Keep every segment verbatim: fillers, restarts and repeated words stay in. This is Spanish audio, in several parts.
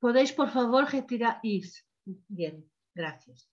Podéis, por favor, retirar isso. Bien, gracias.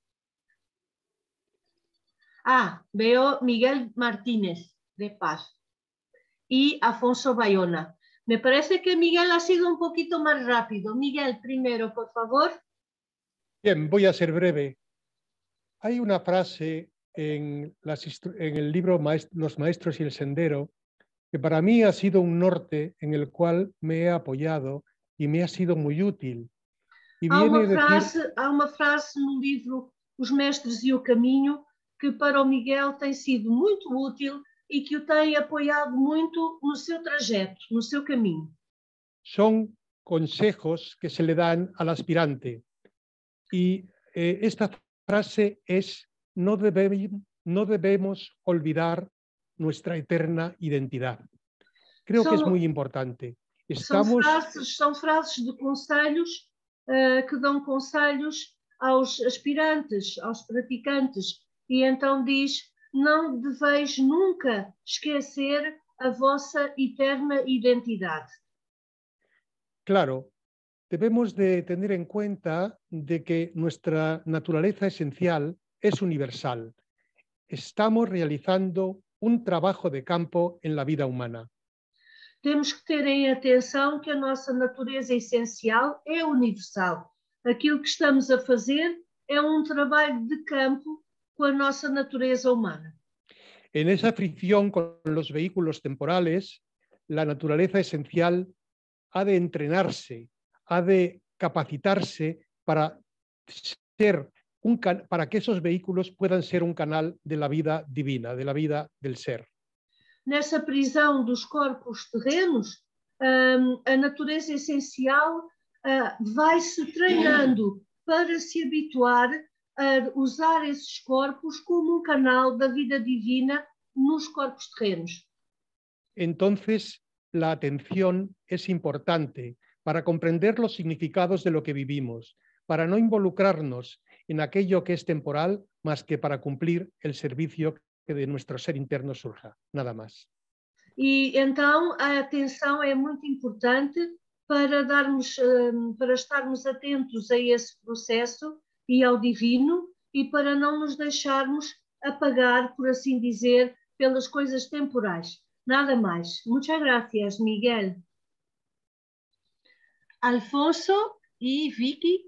Ah, veo Miguel Martínez, de Paz, y Afonso Bayona. Me parece que Miguel ha sido un poquito más rápido. Miguel, primero, por favor. Bien, voy a ser breve. Hay una frase en, las, en el libro Maest- Los Maestros y el Sendero que para mí ha sido un norte en el cual me he apoyado y me ha sido muy útil. Y Há viene uma a decir, frase, há uma frase no livro Os Mestres e o Caminho que para o Miguel tem sido muito útil e que o tem apoiado muito no seu trajeto, no seu caminho. son consejos que se le dan al aspirante. Y eh, esta frase es, no, debe, no debemos olvidar nuestra eterna identidad. Creo São, que es muy importante. são, Estamos, frases, são frases de conselhos uh, que dão conselhos aos aspirantes, aos praticantes, e então diz, não deveis nunca esquecer a vossa eterna identidade. claro, debemos de tener en cuenta de que nuestra naturaleza esencial es universal. Estamos realizando un trabajo de campo en la vida humana. Temos que ter em atenção que a nossa natureza essencial é universal. Aquilo que estamos a fazer é um trabalho de campo com a nossa natureza humana. En esa fricción con los vehículos temporales, la naturaleza esencial ha de entrenarse, ha de capacitarse para ser un para que esos vehículos puedan ser un canal de la vida divina, de la vida del ser. Nessa prisão dos corpos terrenos, um, a natureza essencial uh, vai se treinando para se habituar a usar esses corpos como um canal da vida divina nos corpos terrenos. Entonces, la atención es importante para comprender los significados de lo que vivimos, para no involucrarnos en aquello que es temporal, más que para cumplir el servicio que de nuestro ser interno surja, nada más. E então a atenção é muito importante para darmos, para estarmos atentos a esse processo e ao divino e para não nos deixarmos apagar, por assim dizer, pelas coisas temporais. Nada mais. Muchas gracias, Miguel. Alfonso y Vicky.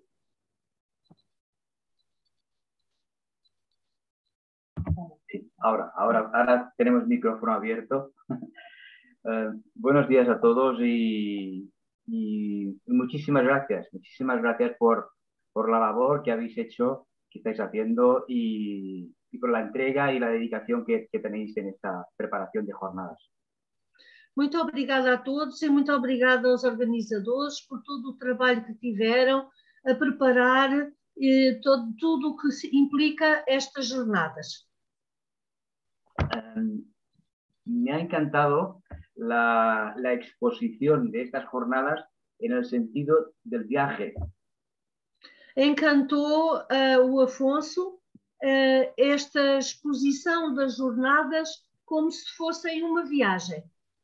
Sí, ahora, ahora, ahora tenemos micrófono abierto. Uh, buenos días a todos y, y muchísimas gracias, muchísimas gracias por, por la labor que habéis hecho, que estáis haciendo y, y por la entrega y la dedicación que, que tenéis en esta preparación de jornadas. Muito obrigada a todos e muito obrigada aos organizadores por todo o trabalho que tiveram a preparar eh, todo, tudo o que implica estas jornadas. Um, me ha encantado la, la exposición de estas jornadas en el sentido del viaje. Encantou uh, o Afonso uh, esta exposição das jornadas como se fossem uma viagem.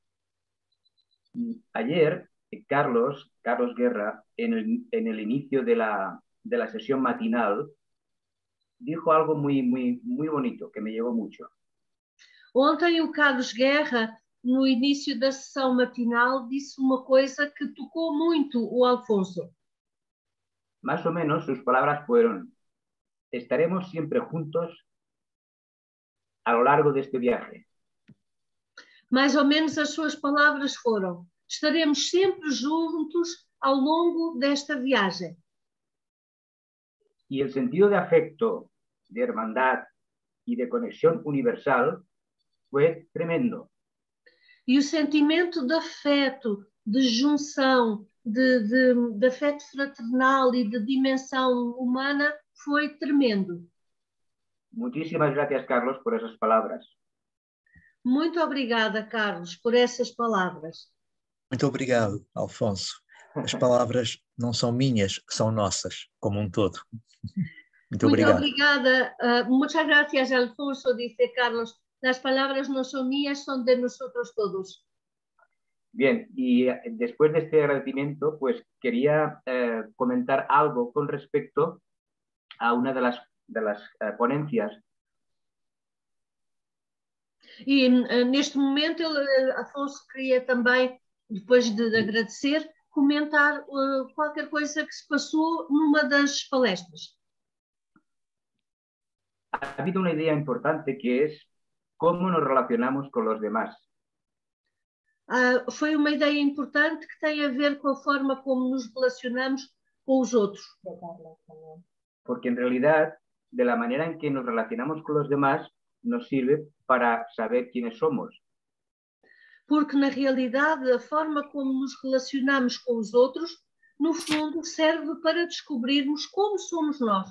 Ayer, Carlos, Carlos Guerra, en el, en el inicio de la, de la sesión matinal, dijo algo muy, muy, muy bonito que me llegó mucho. Ontem o Carlos Guerra, no início da sessão matinal, disse uma coisa que tocou muito o Alfonso. Más o menos sus palabras fueron: estaremos siempre juntos a lo largo de este viaje. Mais ou menos as suas palavras foram: estaremos sempre juntos ao longo desta viagem. Y el sentido de afecto, de hermandad y de conexión universal fue tremendo. E o sentimento de afeto, de junção, de, de, de afeto fraternal e de dimensão humana foi tremendo. Muchísimas gracias, Carlos, por esas palabras. Muito obrigada, Carlos, por essas palavras. Muito obrigado, Alfonso. As palavras não são minhas, são nossas, como um todo. Muito, Muito obrigado. obrigada. Uh, muchas gracias, Alfonso, dice Carlos. Las palabras no son mías, son de nosotros todos. Bien, y después de este agradecimiento, pues quería eh, comentar algo con respecto a una de las, de las uh, ponencias. E neste momento, ele, Afonso queria também, depois de, de agradecer, comentar uh, qualquer coisa que se passou numa das palestras. Ha habido una idea importante que es cómo nos relacionamos con los demás. Uh, foi uma ideia importante que tem a ver com a forma como nos relacionamos com os outros. Porque en realidad, de la manera en que nos relacionamos con los demás, nos sirve para saber quiénes somos. Porque, na realidade, a forma como nos relacionamos com os outros, no fundo, serve para descobrirmos como somos nós.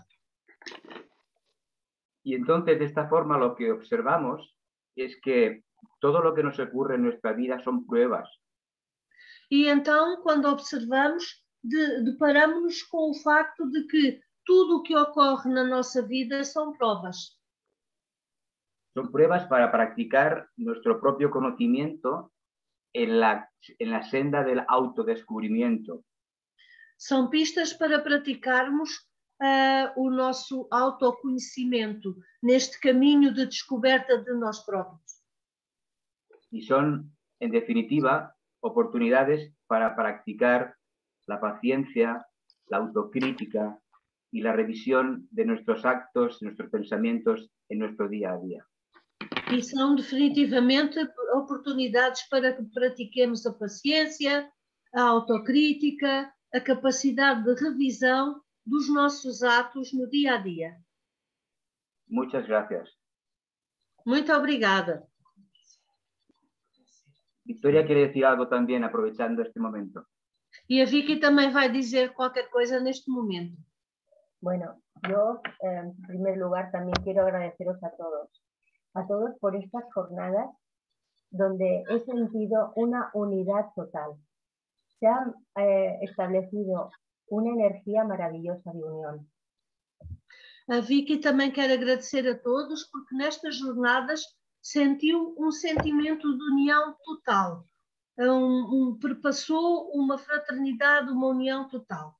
Y entonces, de esta forma, lo que observamos es que todo lo que nos ocurre en nuestra vida son pruebas. E então, quando observamos, de, deparamos-nos com o facto de que tudo o que ocorre na nossa vida são provas. Son pruebas para practicar nuestro propio conocimiento en la, en la senda del autodescubrimiento. São pistas para praticarmos uh, o nosso autoconhecimento neste caminho de descoberta de nós próprios. Y son, en definitiva, oportunidades para practicar la paciencia, la autocrítica y la revisión de nuestros actos, nuestros pensamientos en nuestro día a día. E são definitivamente oportunidades para que pratiquemos a paciência, a autocrítica, a capacidade de revisão dos nossos atos no dia a dia. Muchas gracias. Muito obrigada. Victoria quiere decir algo también aprovechando este momento. E a Vicky também vai dizer qualquer coisa neste momento. Bueno, yo eh, en primer lugar también quiero agradeceros a todos, a todos por estas jornadas donde he sentido una unidad total. Se ha eh, establecido una energía maravillosa de unión. A Vicky também quer agradecer a todos porque nestas jornadas sentiu um sentimento de união total. Um, um, perpassou uma fraternidade, uma união total.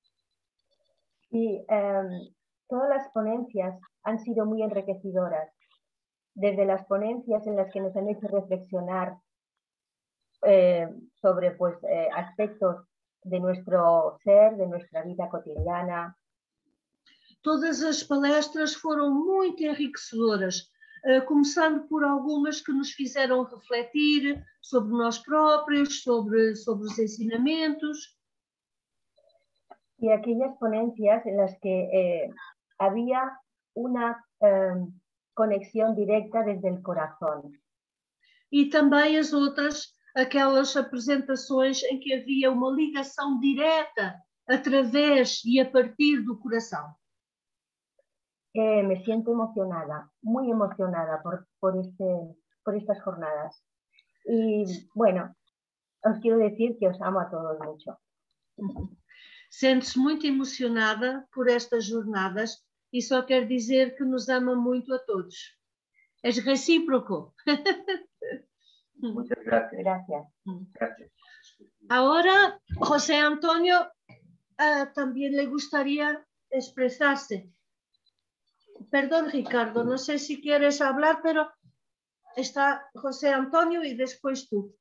Y eh, todas las ponencias han sido muy enriquecedoras. Desde las ponencias en las que nos han hecho reflexionar eh, sobre pues, eh, aspectos de nuestro ser, de nuestra vida cotidiana. Todas as palestras foram muito enriquecedoras, uh, começando por algumas que nos fizeram refletir sobre nós próprios, sobre, sobre os ensinamentos. Y aquellas ponencias en las que eh, había una eh, conexión directa desde el corazón. E também as outras, aquelas apresentações em que havia uma ligação direta através e a partir do coração. Eh, me siento emocionada, muy emocionada por, por, este, por estas jornadas. Y bueno, os quiero decir que os amo a todos mucho. Sente-se muito emocionada por estas jornadas e só quer dizer que nos ama muito a todos. Es recíproco. Muchas gracias. Gracias. Gracias. Ahora, José Antonio uh, también le gustaría expresarse. Perdón, Ricardo, no sé si quieres hablar, pero está José Antonio y después tú.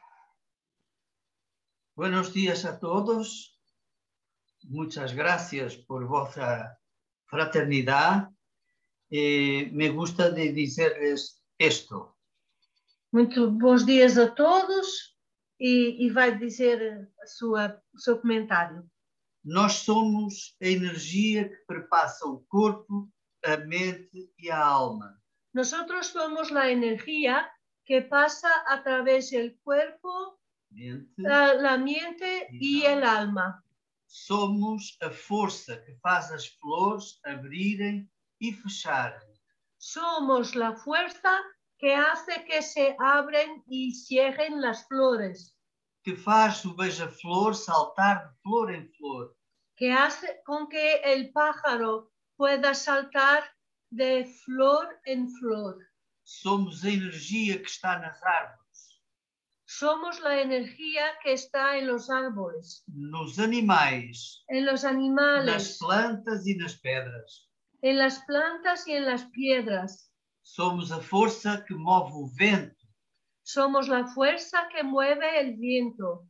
Buenos días a todos. Muchas gracias por vuestra fraternidad. Eh, me gusta de decirles esto. Muito bons dias a todos e, e vai dizer a sua, o seu comentário. Nós somos a energia que perpassa o corpo, a mente e a alma. Nosotros somos la energía que pasa a través del cuerpo, Mente, la, la mente y el alma. Somos a força que faz as flores abrirem e fecharem. Somos la fuerza que hace que se abren y cierren las flores. Que faz o beija-flor saltar de flor em flor. Que hace con que el pájaro pueda saltar de flor en flor. Somos a energia que está nas árvores. Somos la energía que está en los árboles, nos animais, en los nas animales, plantas e nas pedras. en las plantas y en las piedras. Somos a força que move o vento. Somos la fuerza que mueve el viento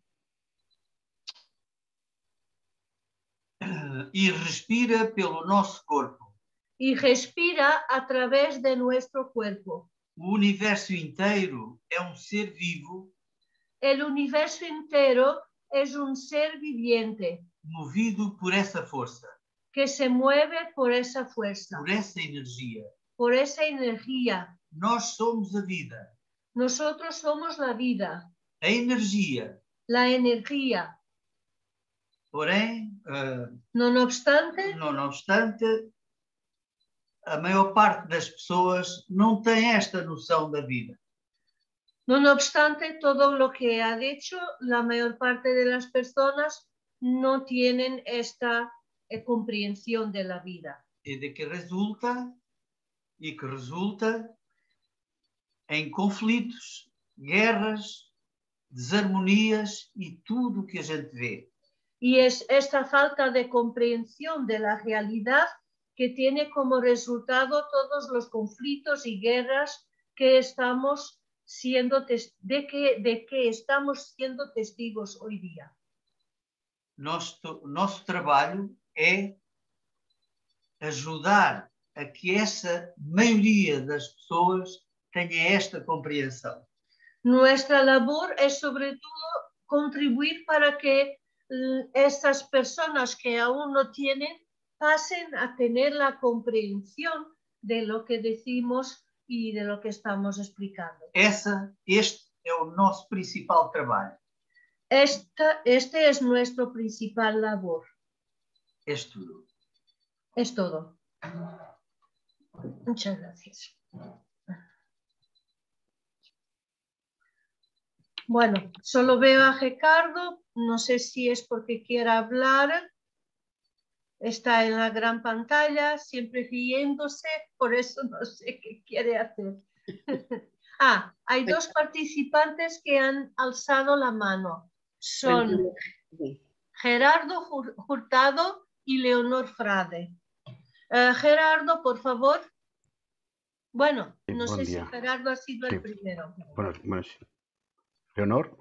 E respira pelo nosso corpo. y respira a través de nuestro cuerpo. O universo inteiro é um ser vivo, El universo entero es un ser viviente movido por essa força, que se mueve por esa fuerza, por essa energia. por esa energía. Nós somos a vida. Nosotros somos la vida, A energia, la energía. porém, uh, No, no obstante, não, não obstante, a maior parte das pessoas não tem esta noção da vida. no, no obstante, todo lo que ha dicho, la mayor parte de las personas no tienen esta eh, comprensión de la vida. E de que resulta, e que resulta em conflitos, guerras, desarmonias e tudo o que a gente vê. Y es esta falta de comprensión de la realidad que tiene como resultado todos los conflictos y guerras que estamos siendo tes- de que, de que estamos siendo testigos hoy día. Nosso, nosso trabalho é ajudar a que essa maioria das pessoas tenha esta compreensão. Nuestra labor es sobre todo contribuir para que mm, esas personas que aún no tienen pasen a tener la comprensión de lo que decimos y de lo que estamos explicando. Essa, este é o nosso principal trabalho. Esta, este es nuestro principal labor. És tudo. Es todo. Muchas gracias. Bueno, solo veo a Ricardo, no sé si es porque quiera hablar. Está en la gran pantalla, siempre riéndose, por eso no sé qué quiere hacer. Ah, hay dos participantes que han alzado la mano. Son Gerardo Hurtado y Leonor Frade. Uh, Gerardo, por favor. Bueno, Sí, no sé día. si Gerardo ha sido Sí. el primero. Bueno, bueno, sí. Leonor.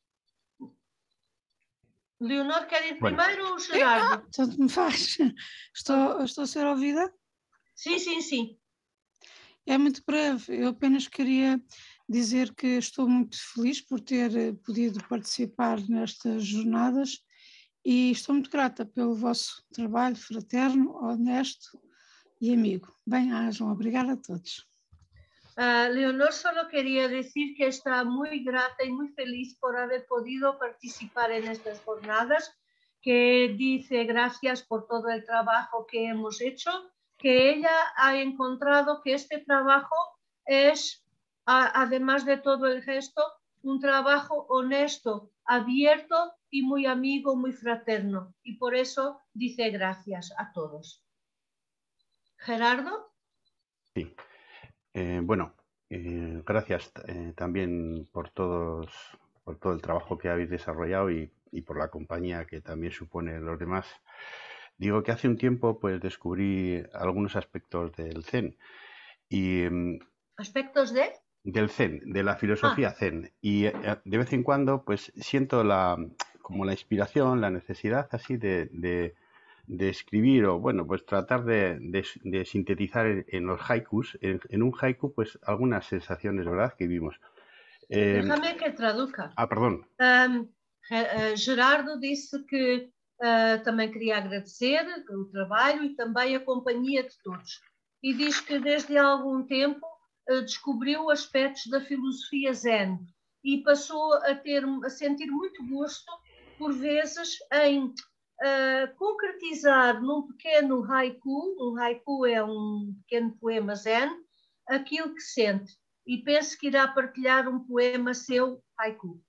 Leonor quer ir Bueno. primeiro ou Gerardo? Tanto me faz. Estou, estou a ser ouvida? Sim, sim, sim. É muito breve. Eu apenas queria dizer que estou muito feliz por ter eh, podido participar nestas jornadas e estou muito grata pelo vosso trabalho fraterno, honesto e amigo. Bem-ajam. Obrigada a todos. Uh, Leonor solo quería decir que está muy grata y muy feliz por haber podido participar en estas jornadas, que dice gracias por todo el trabajo que hemos hecho, que ella ha encontrado que este trabajo es, a, además de todo el resto, un trabajo honesto, abierto y muy amigo, muy fraterno. Y por eso dice gracias a todos. ¿Gerardo? Sí. Eh, bueno, eh, gracias eh, también por todos, por todo el trabajo que habéis desarrollado y, y por la compañía que también supone los demás. Digo que hace un tiempo pues descubrí algunos aspectos del Zen y ¿Aspectos de? del Zen, de la filosofía ah. Zen, y eh, de vez en cuando pues siento la como la inspiración, la necesidad así de, de de escribir o, bueno, pues tratar de, de, de sintetizar en, en los haikus, en, en un haiku, pues algunas sensaciones, ¿verdad?, que vimos. Eh, Déjame que traduzca. Ah, perdón. Um, Gerardo disse que uh, também queria agradecer o trabalho e também a companhia de todos. E diz que desde há algum tempo uh, descobriu aspectos da filosofia Zen e passou a, ter, a sentir muito gosto, por vezes, em Uh, concretizar num pequeno haiku, um haiku é um pequeno poema zen, aquilo que sente. E penso que irá partilhar um poema seu haiku.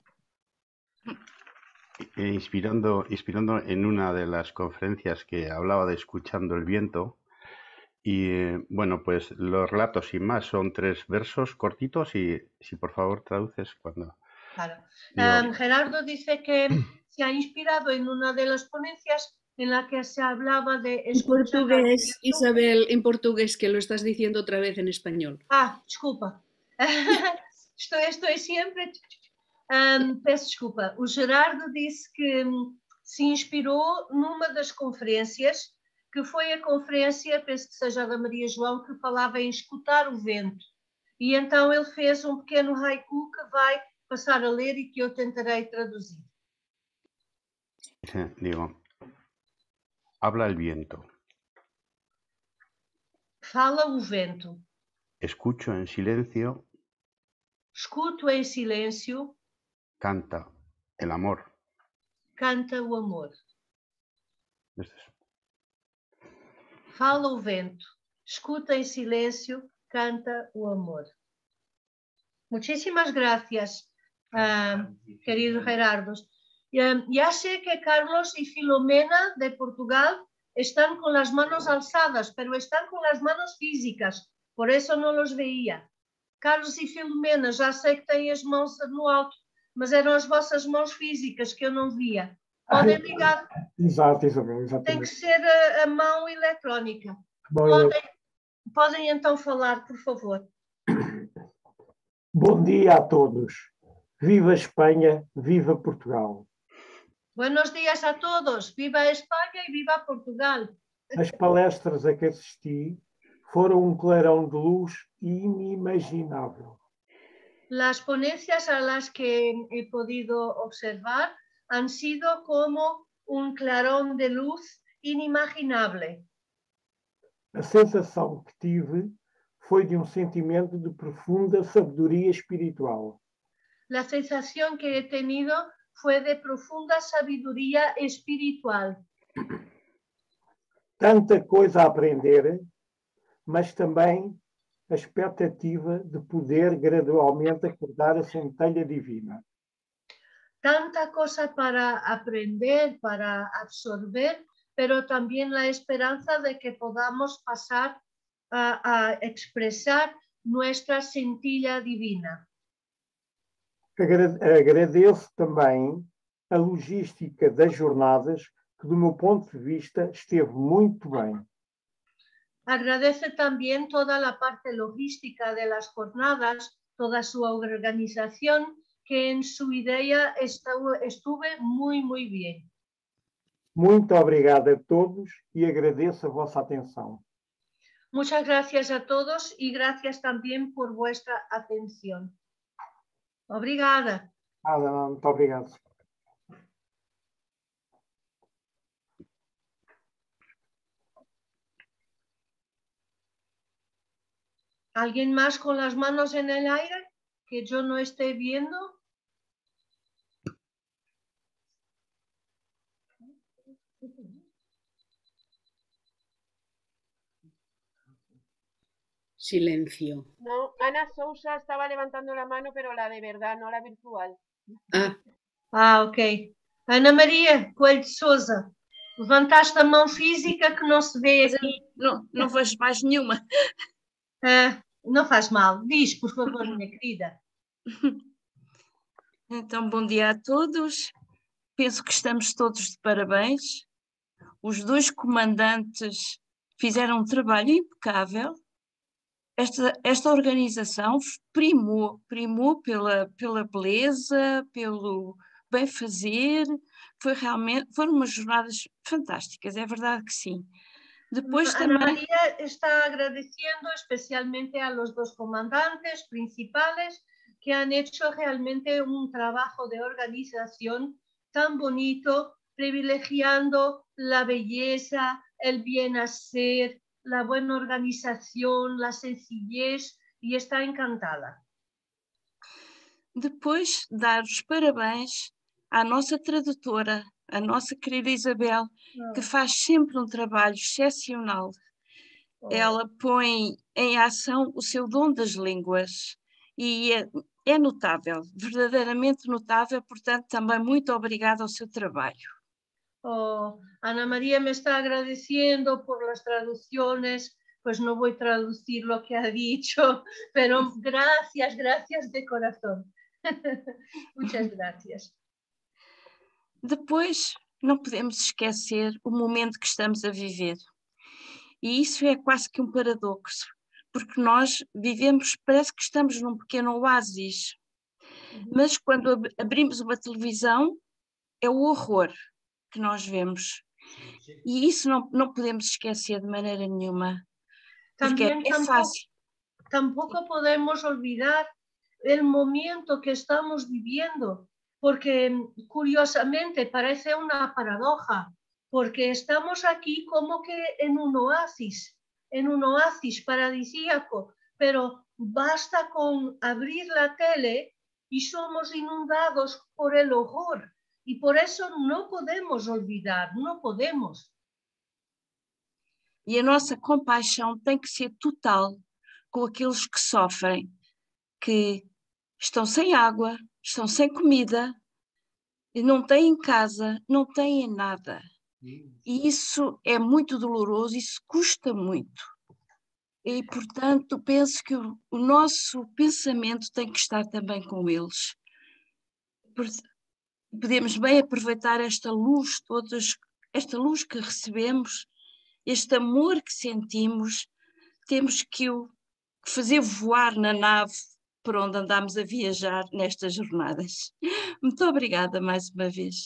Inspirando, inspirando en una de las conferencias que hablaba de escuchando el viento, y eh, bueno, pues los relatos sin más son tres versos cortitos y si por favor traduces cuando... Claro. Um, Gerardo dice que se ha inspirado en una de las ponencias en la que se hablaba de... En portugués, Isabel, en portugués, que lo estás diciendo otra vez en español. Ah, desculpa. estou, estou sempre... Um, peço desculpa. O Gerardo disse que um, se inspirou numa das conferências, que foi a conferência, penso que seja a da Maria João, que falava em escutar o vento. E então ele fez um pequeno haiku que vai passar a ler e que eu tentarei traduzir. Digo, habla el viento. Fala o vento. Escucho en silencio. Escuto em silêncio. Canta el amor. Canta o amor. Fala o vento. Escuta em silêncio. Canta o amor. Muchísimas gracias, uh, querido Gerardo. Uh, ya sé que Carlos y Filomena de Portugal están con las manos alzadas, pero están con las manos físicas, por eso no los veía. Carlos e Filomena, já sei que têm as mãos no alto, mas eram as vossas mãos físicas que eu não via. Podem ligar. Exato, Isabel, exatamente. Tem que ser a, a mão eletrónica. Podem, podem então falar, por favor. Bom dia a todos. Viva Espanha, viva Portugal. Buenos días a todos. Viva Espanha e viva Portugal. As palestras a que assisti foram um clarão de luz inimaginável. Las ponencias a las que he podido observar han sido como un clarón de luz inimaginable. A sensação que tive foi de um sentimento de profunda sabedoria espiritual. La sensación que he tenido fue de profunda sabiduría espiritual. Tanta coisa a aprender, mas também a expectativa de poder gradualmente acordar a centelha divina. Tanta cosa para aprender, para absorber, pero también la esperanza de que podamos pasar a, a expresar nuestra centilla divina. Agradeço também a logística das jornadas, que do meu ponto de vista esteve muito bem. Agradece también toda la parte logística de las jornadas, toda su organización, que en su idea estuvo, estuve muy, muy bien. Muito obrigado a todos e agradeço a vossa atenção. Muchas gracias a todos y gracias también por vuestra atención. Obrigada. Nada, não, muito obrigado. ¿Alguien más con las manos en el aire que yo no esté viendo? Silencio. No, Ana Sousa estaba levantando la mano, pero la de verdad, no la virtual. Ah, ah ok. Ana Maria Coelho de Sousa, levantaste a mão física que não se vê aqui. Não, não vejo mais nenhuma. Ah, não faz mal. Diz, por favor, minha querida. Então, bom dia a todos. Penso que estamos todos de parabéns. Os dois comandantes fizeram um trabalho impecável. Esta, esta organização primou, primou pela, pela beleza, pelo bem-fazer. Foi realmente, foram umas jornadas fantásticas, é verdade que sim. Depois Ana também... María está agradeciendo especialmente a los dos comandantes principales que han hecho realmente un trabajo de organización tan bonito, privilegiando la belleza, el bien hacer, la buena organización, la sencillez, y está encantada. Depois, dar os parabéns à nossa tradutora, a nossa querida Isabel, oh. que faz sempre um trabalho excepcional. Oh. Ela põe em ação o seu dom das línguas e é, é notável, verdadeiramente notável, portanto, também muito obrigada ao seu trabalho. Oh, Ana María me está agradeciendo por las traducciones, pues no voy a traducir lo que ha dicho, pero gracias, gracias de corazón. Muchas gracias. Depois, não podemos esquecer o momento que estamos a viver. E isso é quase que um paradoxo, porque nós vivemos, parece que estamos num pequeno oásis, uhum. Mas quando ab abrimos uma televisão, é o horror que nós vemos. E isso não, não podemos esquecer de maneira nenhuma, porque También é, é fácil. Tampoco podemos olvidar el momento que estamos viviendo, porque curiosamente parece una paradoja, porque estamos aquí como que en un oasis, en un oasis paradisíaco, pero basta con abrir la tele y somos inundados por el horror, y por eso no podemos olvidar, no podemos. E a nossa compaixão tem que ser total com aqueles que sofrem, que estão sem água, estão sem comida, não têm casa, não têm nada. E isso é muito doloroso, isso custa muito. E, portanto, penso que o, o nosso pensamento tem que estar também com eles. Podemos bem aproveitar esta luz, todas, esta luz que recebemos, este amor que sentimos, temos que o fazer voar na nave por onde andamos a viajar nestas jornadas. Muito obrigada mais uma vez.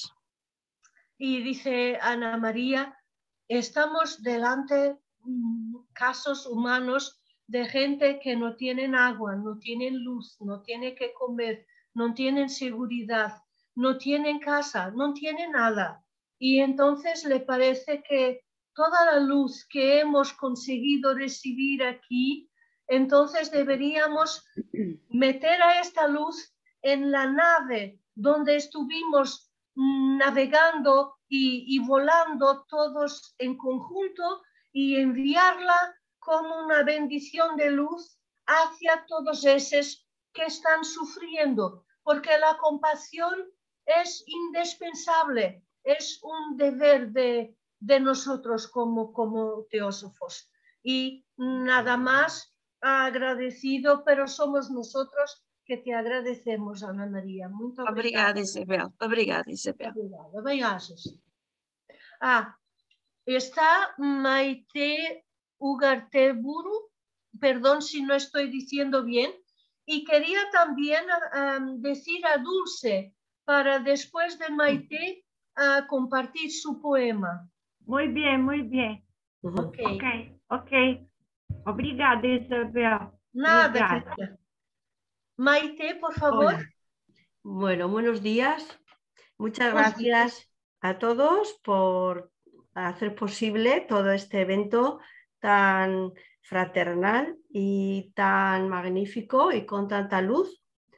Y dice Ana María, estamos delante mm, casos humanos de gente que no tienen agua, no tienen luz, no tienen que comer, no tienen seguridad, no tienen casa, no tienen nada. Y entonces le parece que toda la luz que hemos conseguido recibir aquí, entonces deberíamos meter a esta luz en la nave donde estuvimos navegando y, y volando todos en conjunto y enviarla como una bendición de luz hacia todos esos que están sufriendo, porque la compasión es indispensable, es un deber de, de nosotros como, como teósofos. Y nada más agradecido, pero somos nosotros que te agradecemos, Ana María. Muito obrigada. Obrigada, Isabel. Obrigada, Isabel. Obrigada. Bem-ajas. Ah, está Maite Ugarteburu, perdón si no estoy diciendo bien, y quería también um, decir a Dulce, para después de Maite uh, compartir su poema. Muy bien, muy bien. Ok. Ok, ok. Obrigada, Isabel. Nada, Obrigada. querida. Maite, por favor. Hola. Bueno, buenos días. Muchas Buenos gracias días. a todos por hacer posible todo este evento tan fraternal y tan magnífico y con tanta luz.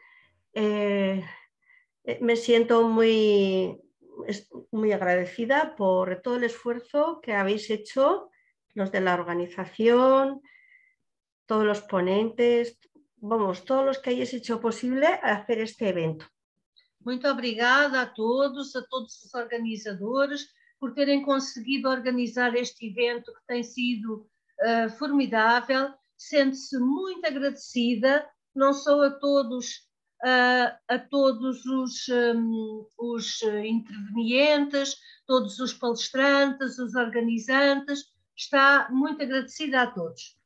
Eh, me siento muy, muy agradecida por todo el esfuerzo que habéis hecho, los de la organización, todos los ponentes, vamos, todos los que hayáis hecho posible hacer este evento. Muito obrigada a todos, a todos os organizadores, por terem conseguido organizar este evento que tem sido uh, formidável. Sente-se muito agradecida, não só a todos, uh, a todos os, um, os intervenientes, todos os palestrantes, os organizantes, está muito agradecida a todos.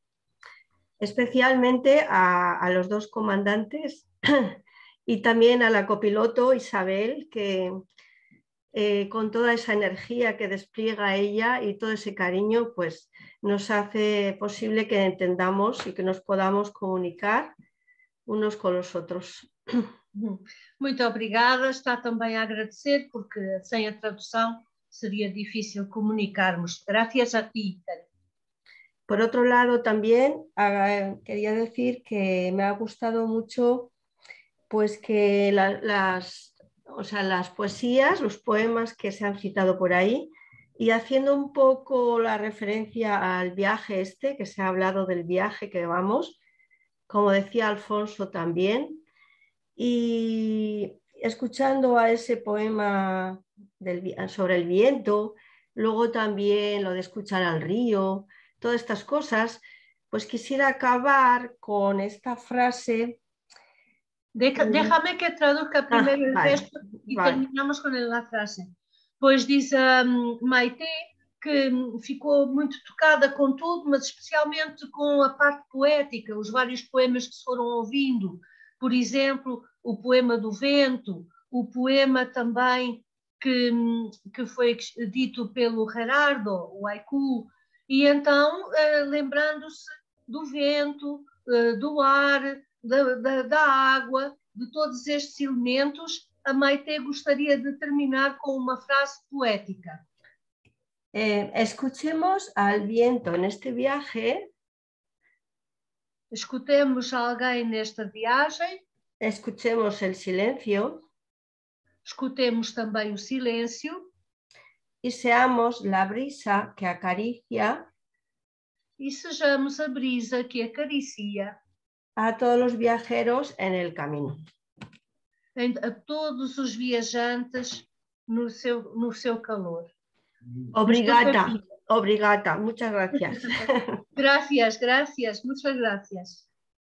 Especialmente a, a los dos comandantes y también a la copiloto Isabel, que eh, con toda esa energía que despliega ella y todo ese cariño, pues nos hace posible que entendamos y que nos podamos comunicar unos con los otros. Muito obrigada, está também a agradecer, porque sem a tradução seria difícil comunicarmos. Gracias a ti. Por otro lado, también eh, quería decir que me ha gustado mucho pues que la, las, o sea, las poesías, los poemas que se han citado por ahí, y haciendo un poco la referencia al viaje este, que se ha hablado del viaje que vamos, como decía Alfonso también, y escuchando a ese poema del, sobre el viento, luego también lo de escuchar al río, todas estas cosas, pues quisiera acabar con esta frase Deja, déjame que traduzca primero Ah, el vale, resto y vale. terminamos con la frase. Pois diz a um, Maite que um, ficou muito tocada com tudo, mas especialmente com a parte poética, os vários poemas que se foram ouvindo. Por exemplo, o poema do vento, o poema também que, um, que foi dito pelo Gerardo, o haiku, e então, uh, lembrando-se do vento, uh, do ar, da, da, da água, de todos estes elementos, a Maite gostaria de terminar com uma frase poética. Eh, escuchemos al viento en este viaje. Escutemos alguém nesta viagem. Escuchemos el silencio. Escutemos também o silêncio. Y seamos la brisa que acaricia. E sejamos a brisa que acaricia a todos los viajeros en el camino. A todos os viajantes no seu, no seu calor. Obrigada, obrigada, muchas gracias. Gracias, gracias, muchas gracias.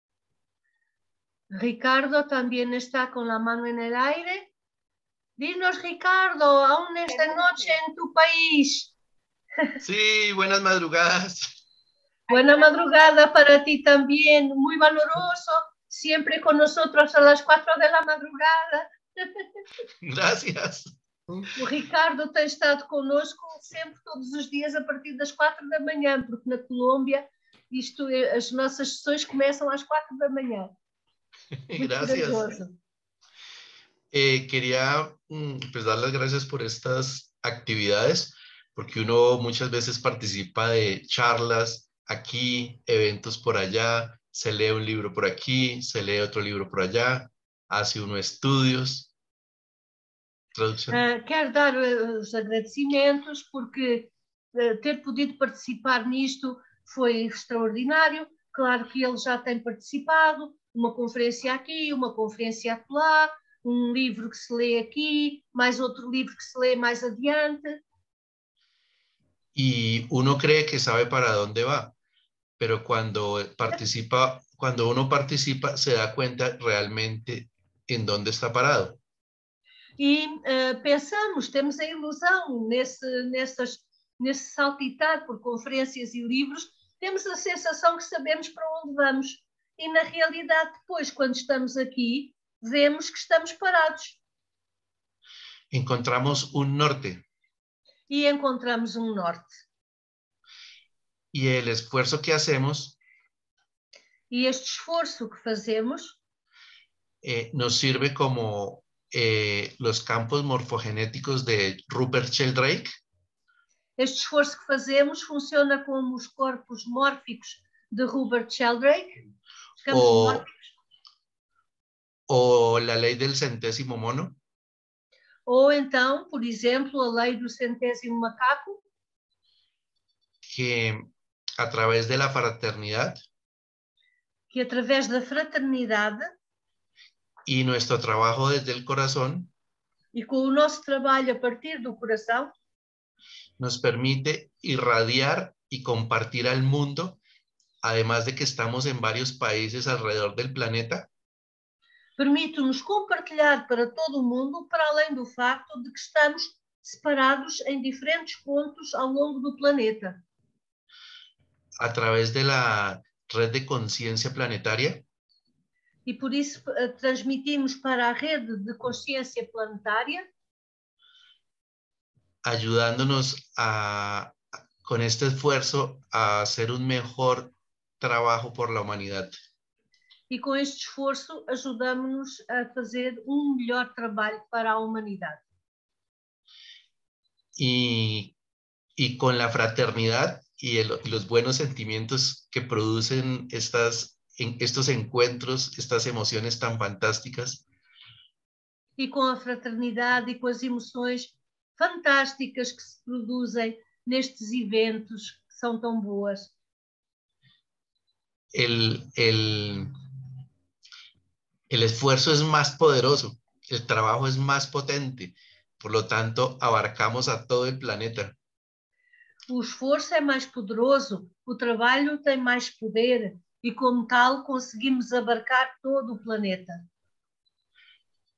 Ricardo también está con la mano en el aire. Dinos, Ricardo, aún esta noche en tu país. Sí, buenas madrugadas. Buena madrugada para ti también, muy valoroso, siempre con nosotros a las cuatro de la madrugada. Gracias. O Ricardo tem estado connosco sempre, todos os dias, a partir das quatro da manhã, porque na Colômbia isto é, as nossas sessões começam às quatro da manhã. Gracias. Eh, quería pues, dar las gracias por estas actividades, porque uno muchas veces participa de charlas aquí, eventos por allá, se lee un libro por aquí, se lee otro libro por allá, hace uno estudios. Tradução. Uh, quero dar uh, os agradecimentos porque uh, ter podido participar nisto foi extraordinário. Claro que ele já tem participado, uma conferência aqui, uma conferência lá, um livro que se lê aqui, mais outro livro que se lê mais adiante. Y uno cree que sabe para dónde va, pero cuando participa, cuando uno participa se da cuenta realmente en dónde está parado. E uh, pensamos, temos a ilusão nesse, nessas, nesse saltitar por conferências e livros, temos a sensação que sabemos para onde vamos. E na realidade, depois, quando estamos aqui, vemos que estamos parados. Encontramos un norte. E encontramos um norte. Y el esfuerzo que hacemos E este esforço que fazemos eh, nos sirve como eh, los campos morfogenéticos de Rupert Sheldrake. Este esforço que fazemos funciona como os corpos mórficos de Rupert Sheldrake. Os campos o, mórficos. o la ley del centésimo mono. Ou então, por exemplo, a lei do centésimo macaco. Que a través de la fraternidad que através da fraternidade y nuestro trabajo desde el corazón e com o nosso trabalho a partir do coração nos permite irradiar y compartir al mundo, además de que estamos en varios países alrededor del planeta. Permite-nos compartilhar para todo o mundo, para além do facto de que estamos separados em diferentes pontos ao longo do planeta. A través de la red de conciencia planetaria. E por isso uh, transmitimos para a rede de consciência planetária. Ayudándonos a, con este esfuerzo a hacer un mejor trabajo por la humanidad. E com este esforço ajudamos-nos a fazer um melhor trabalho para a humanidade. Y, y con la fraternidad y, el, y los buenos sentimientos que producen estas, en, estos encuentros, estas emociones tan fantásticas. E com a fraternidade e com as emoções fantásticas que se produzem nestes eventos que são tão boas. El, el, el esfuerzo es más poderoso, el trabajo es más potente, por lo tanto abarcamos a todo el planeta. O esforço é mais poderoso, o trabalho tem mais poder e como tal conseguimos abarcar todo o planeta.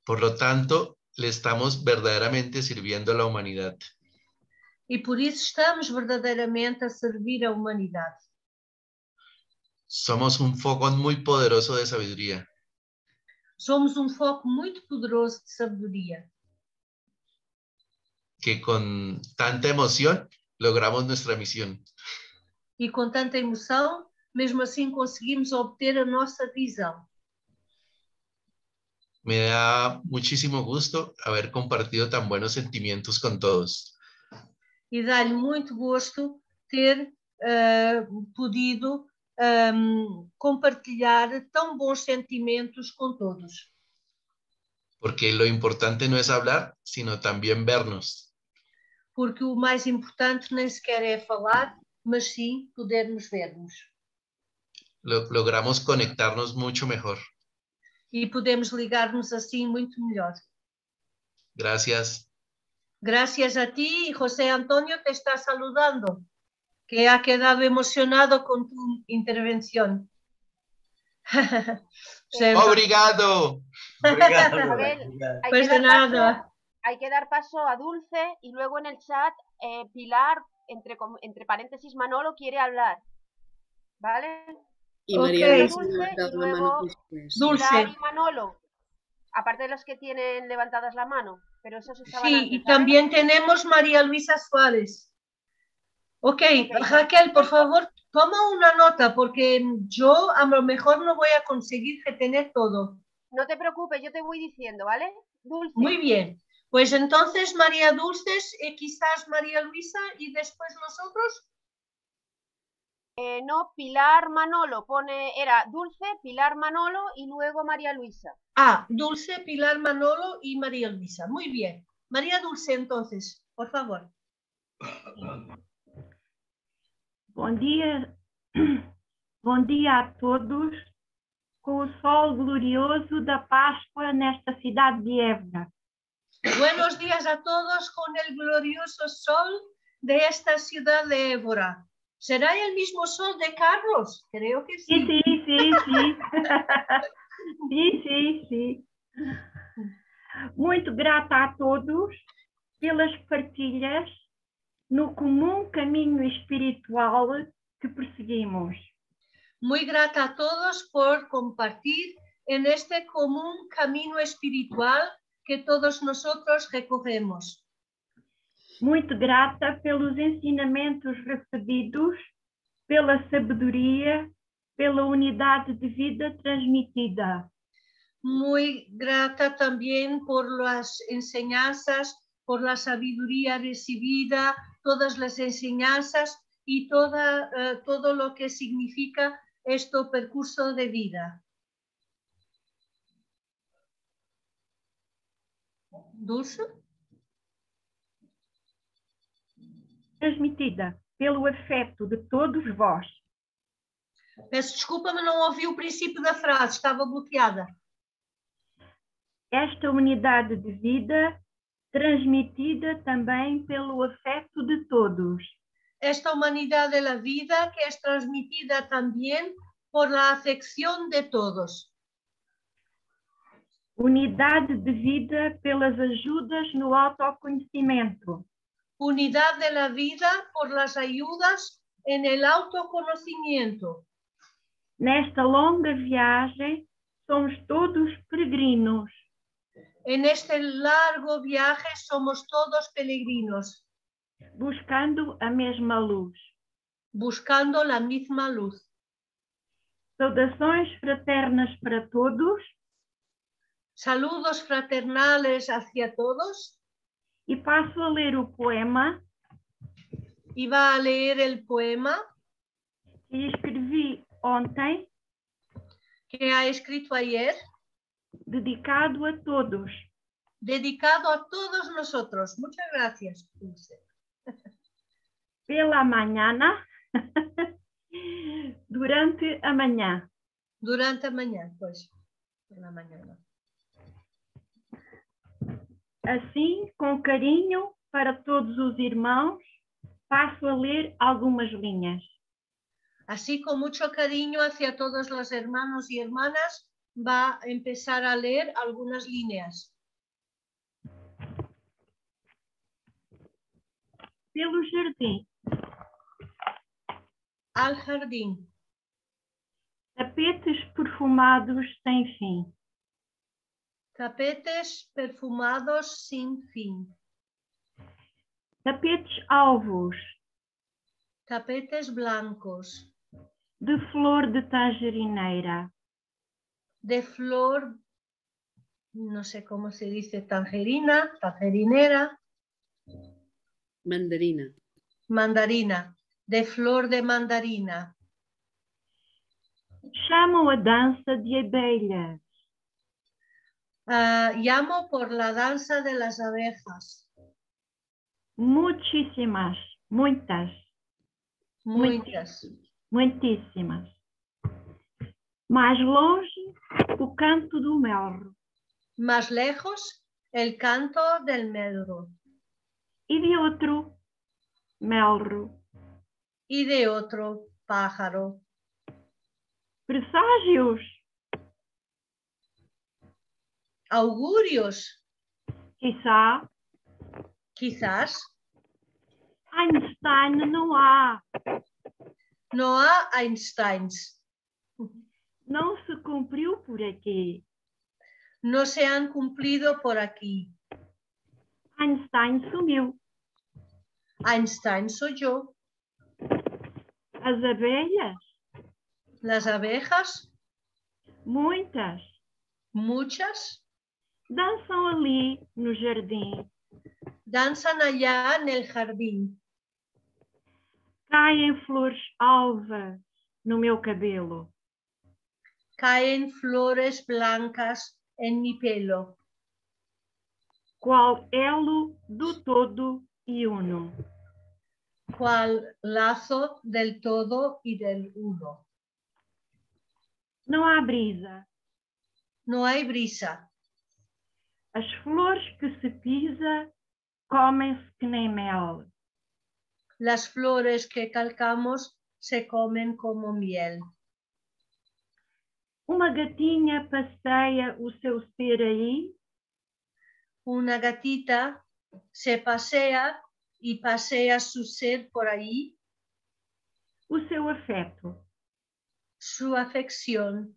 Por lo tanto, le estamos verdaderamente sirviendo a la humanidad. E por isso estamos verdadeiramente a servir a humanidade. Somos un foco muy poderoso de sabiduría. Somos um foco muito poderoso de sabedoria. Que con tanta emoción logramos nuestra misión. E com tanta emoção, mesmo assim conseguimos obter a nossa visão. Me da muchísimo gusto haber compartido tan buenos sentimientos con todos. E dá-lhe muito gosto ter uh, podido um, compartilhar tão bons sentimentos com todos. Porque lo importante no es hablar, sino también vernos. Porque o mais importante nem sequer é falar, mas sim podermos ver-nos. Lo, logramos conectarnos mucho mejor. E podemos ligar-nos assim muito melhor. Gracias. Gracias a ti, y José Antonio te está saludando, que ha quedado emocionado con tu intervención. Obrigado. Obrigado. Abel, pues de nada. Paso, hay que dar paso a Dulce y luego en el chat eh, Pilar, entre, entre paréntesis, Manolo quiere hablar. ¿Vale? Y María okay. Luisa, Dulce, y luego Dulce. Pilar y Manolo. Aparte de los que tienen levantadas la mano. Pero eso se estaban sí, antes, y ¿sabes? también tenemos María Luisa Suárez. Okay, ok, Raquel, por favor, toma una nota, porque yo a lo mejor no voy a conseguir retener todo. No te preocupes, yo te voy diciendo, ¿vale? Dulce. Muy bien. Pues entonces María Dulces, y quizás María Luisa, y después nosotros. Eh, no, Pilar Manolo, pone, era Dulce, Pilar Manolo y luego María Luisa. Ah, Dulce, Pilar Manolo y María Luisa. Muy bien. María Dulce, entonces, por favor. Bom dia, bom dia a todos, com o sol glorioso da Páscoa nesta cidade de Évora. Buenos días a todos con el glorioso sol de esta ciudad de Évora. ¿Será el mismo sol de Carlos? Creo que sí. Sí, sí, sí, sí. Sim, sim, sim. Muito grata a todos pelas partilhas no comum caminho espiritual que perseguimos. Muy grata a todos por compartir en este común camino espiritual que todos nosotros recorremos. Muito grata pelos ensinamentos recebidos, pela sabedoria, pela unidade de vida transmitida. Muy grata también por las enseñanzas, por la sabiduría recibida, todas las enseñanzas y toda, uh, todo lo que significa este percurso de vida. Dulce? Transmitida pelo afeto de todos vós. Peço desculpa, mas não ouvi o princípio da frase, estava bloqueada. Esta unidade de vida transmitida também pelo afeto de todos. Esta humanidade de la vida que es transmitida también por la afección de todos. Unidade de vida pelas ajudas no autoconhecimento. Unidad de la vida por las ayudas en el autoconocimiento. Nesta longa viagem, somos todos peregrinos. En este largo viaje somos todos peregrinos. Buscando a mesma luz. Buscando la misma luz. Saudações fraternas para todos. Saludos fraternales hacia todos. E passo a ler o poema. E va a leer el poema. Que escrevi ontem. Que ha escrito ayer. Dedicado a todos. Dedicado a todos nosotros. Muchas gracias, Dulce. Pela manhã. Durante a manhã. Durante a manhã, pois. Pela manhã. Assim, com carinho para todos os irmãos, passo a ler algumas linhas. Así, con mucho cariño hacia todos los hermanos y hermanas, va a empezar a leer algunas líneas. pelo jardim. Al jardín. Tapetes perfumados sem fim. Tapetes perfumados sin fin. Tapetes alvos. Tapetes blancos. De flor de tangerineira. De flor, no sé cómo se dice, tangerina, tangerinera. Mandarina. Mandarina. De flor de mandarina. Chamam a dança de abelhas. Uh, llamo por la danza de las abejas. Muitíssimas, muitas. Muitas. Muitíssimas. Mais longe, o canto do melro. Más lejos, el canto del melro. E de outro, melro. Y de otro, pájaro. Preságios. Augurios. Quizá. Quizás. Einstein não há. No há Einsteins. Não se cumpriu por aqui. No se han cumplido por aquí. Einstein sumiu. Einstein soy yo. As abelhas. Las abejas. Muitas. Muchas. Dançam ali no jardim. Danzan allá en el jardín. Caem flores alvas no meu cabelo. Caen flores blancas en mi pelo. Qual elo do todo e uno. Cual lazo del todo y del uno. Não há brisa. No hay brisa. As flores que se pisa comem-se que nem mel. Las flores que calcamos se comen como miel. Uma gatinha passeia o seu ser aí. Una gatita se pasea y pasea su ser por ahí. O seu afeto. Su afección.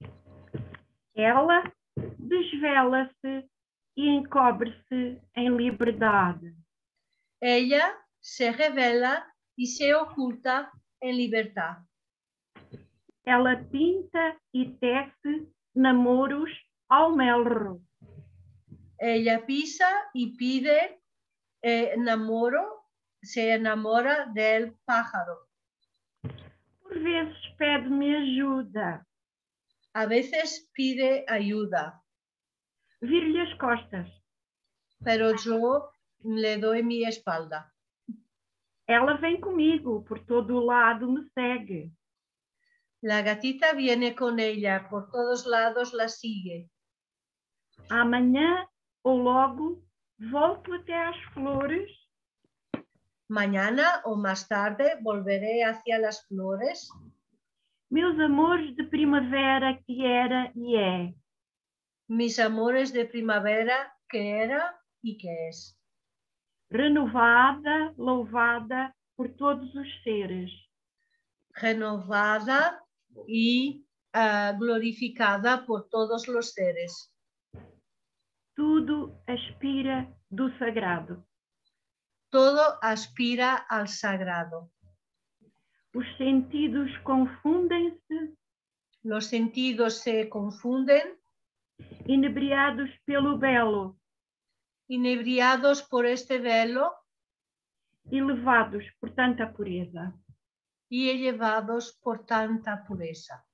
Ela desvela-se e encobre-se em liberdade. Ella se revela y se oculta en libertad. Ela pinta e tece namoros ao melro. Ella pisa y pide eh, enamoro, se enamora del pájaro. Por vezes pede-me ajuda. A veces pide ayuda. Viro-lhe as costas. Pero yo le doy mi espalda. Ela vem comigo, por todo o lado me segue. La gatita viene con ella, por todos lados la sigue. Amanhã ou logo volto até às flores. Mañana o más tarde volveré hacia las flores. Meus amores de primavera que era e é. Mis amores de primavera que era y que es. Renovada, louvada por todos os seres. Renovada y uh, glorificada por todos los seres. Tudo aspira do sagrado. Todo aspira al sagrado. Os sentidos confundem-se. Los sentidos se confunden. Inebriados pelo belo. Inebriados por este velo. E levados por tanta pureza. Y elevados por tanta pureza.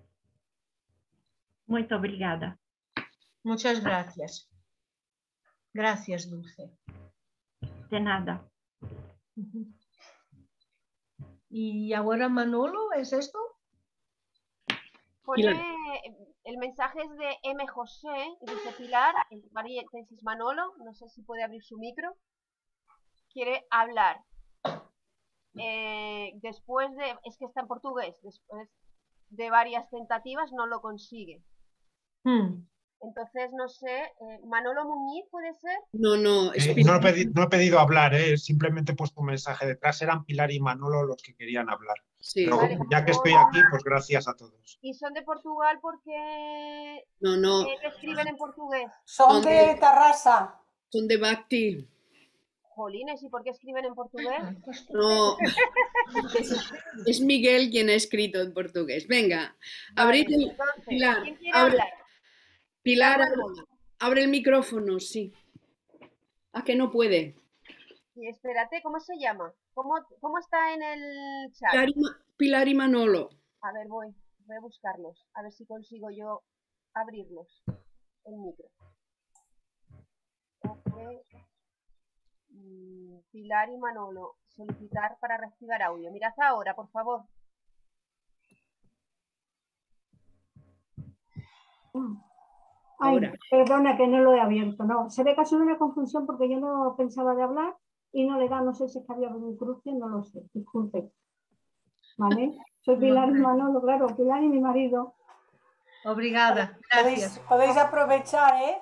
Muito obrigada. Muchas gracias. Gracias, Dulce. De nada. ¿Y ahora Manolo es esto? Pone, el mensaje es de M. José, dice Pilar, entre paréntesis Manolo, no sé si puede abrir su micro. Quiere hablar. Eh, después de, es que está en portugués, después de varias tentativas no lo consigue. Hmm. Entonces, no sé, eh, Manolo Muñiz, ¿puede ser? No, no, Eh, no, he pedido, no he pedido hablar, eh, simplemente he puesto un mensaje detrás. Eran Pilar y Manolo los que querían hablar. Sí. Pero Vale. ya que estoy aquí, pues gracias a todos. Y son de Portugal porque No, no. eh, escriben en portugués. Son de Tarrasa. Son de Bacti. Jolines, ¿y por qué escriben en portugués? No, es, es Miguel quien ha escrito en portugués. Venga, abrid el, Entonces, Pilar, ¿quién quiere abre, hablar? Pilar, Pilar abre, Manolo. abre el micrófono, sí. ¿A que no puede? Y espérate, ¿cómo se llama? ¿Cómo, cómo está en el chat? Pilar y, Ma- Pilar y Manolo. A ver, voy, voy a buscarlos, a ver si consigo yo abrirlos, el micro. Ok. Mm, Pilar y Manolo, solicitar para reactivar audio. Mirad ahora, por favor. Ay, Ahora. perdona que no lo he abierto, no. Se ve que ha sido una confusión porque yo no pensaba de hablar y no le da, no sé si es que había un cruce, no lo sé, disculpe. ¿Vale? Soy Pilar y Manolo, claro, Pilar y mi marido. Obrigada, gracias. Podéis, podéis aprovechar, ¿eh?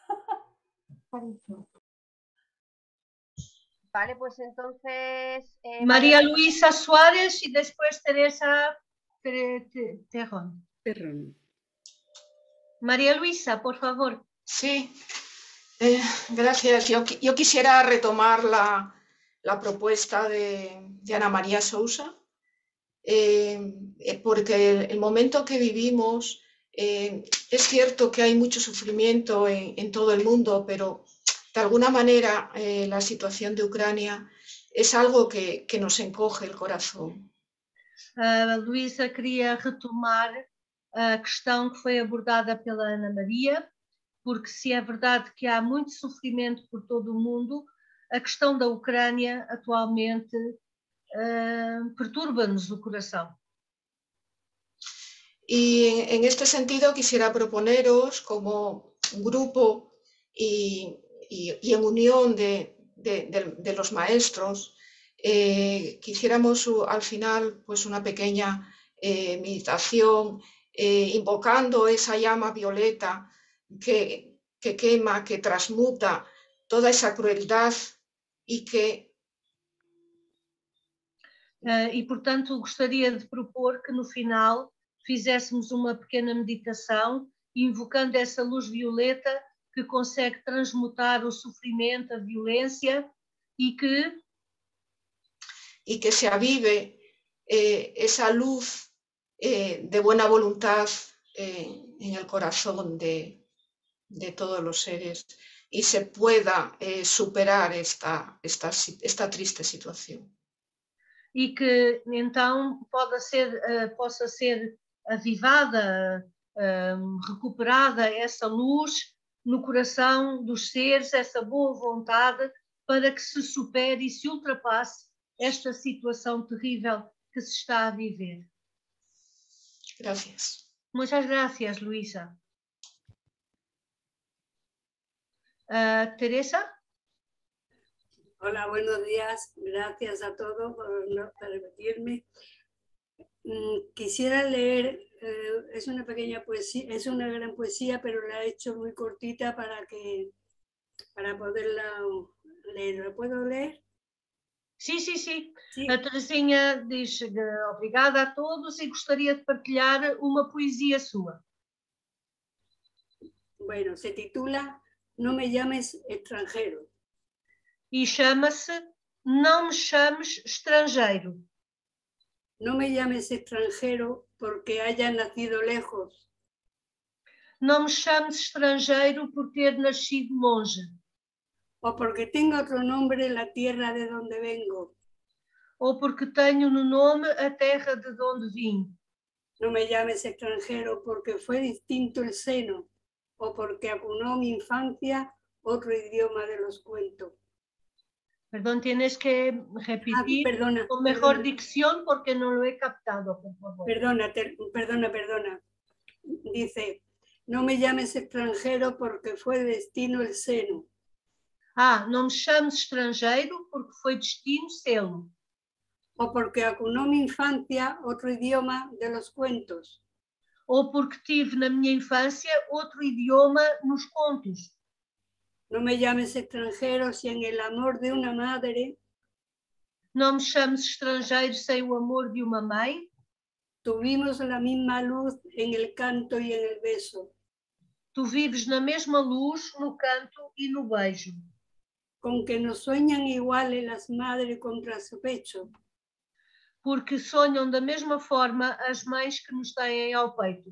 Vale, pues entonces... eh, María Luisa Suárez y después Teresa Ter- Ter- Terrón. Terrón. María Luisa, por favor. Sí, eh, gracias. Yo, qui- yo quisiera retomar la, la propuesta de, de Ana María Sousa, eh, eh, porque el, el momento que vivimos, eh, es cierto que hay mucho sufrimiento en, en todo el mundo, pero de alguna manera eh, la situación de Ucrania es algo que, que nos encoge el corazón. A Luísa queria retomar a questão que foi abordada pela Ana Maria, porque se é verdade que há muito sofrimento por todo o mundo, a questão da Ucrânia atualmente uh, perturba-nos o coração. Y en, en este sentido quisiera proponeros como un grupo y, y, y en unión de, de, de, de los maestros, eh, quisiéramos uh, al final pues una pequeña eh, meditación eh, invocando esa llama violeta que, que quema, que transmuta toda esa crueldad y que... Uh, e, portanto, gostaria de propor que no final fizéssemos uma pequena meditação invocando essa luz violeta que consegue transmutar o sofrimento, a violência e que... y que se avive eh, esa luz eh, de buena voluntad eh, en el corazón de, de todos los seres y se pueda eh, superar esta, esta, esta triste situación. E que então pode ser, uh, possa ser avivada, uh, recuperada essa luz no coração dos seres, essa boa vontade para que se supere e se ultrapasse esta situação terrível que se está a viver. Gracias. Muchas gracias, Luisa. Uh, Teresa. Hola, buenos días. Gracias a todos por no permitirme. Mm, quisiera leer, eh, es una pequeña poesía, es una gran poesía, pero la he hecho muy cortita para que para poderla leer. ¿La puedo leer? Sim, sim, sim. A Teresinha diz obrigada a todos e gostaria de partilhar uma poesia sua. Bueno, se titula No me llames extranjero. E chama-se Não me chames estrangeiro. No me llames extranjero porque haya nacido lejos. Não me chames estrangeiro por ter nascido longe. O porque tenga otro nombre la tierra de donde vengo. Ou porque tenho no nome a terra de onde vim. No me llames extranjero porque fue distinto el seno, o porque acunó mi infancia otro idioma de los cuentos. Perdón, tienes que repetir ah, perdona, con mejor perdona. dicción porque no lo he captado, por favor. Perdona, te, perdona, perdona. Dice, no me llames extranjero porque fue destino el seno. Ah, não me chames estrangeiro porque foi destino sê-lo. O porque acunó mi infancia otro idioma de los cuentos. ou porque tive na minha infância outro idioma nos contos. No me llames extranjero si en el amor de una madre Não me chames estrangeiro sem o amor de uma mãe. tuvimos la misma luz en el canto y en el beso. Tu vives na mesma luz, no canto e no beijo. Con que nos sueñan iguales las madres contra su pecho. Porque sonham da mesma forma as mães que nos têm ao peito.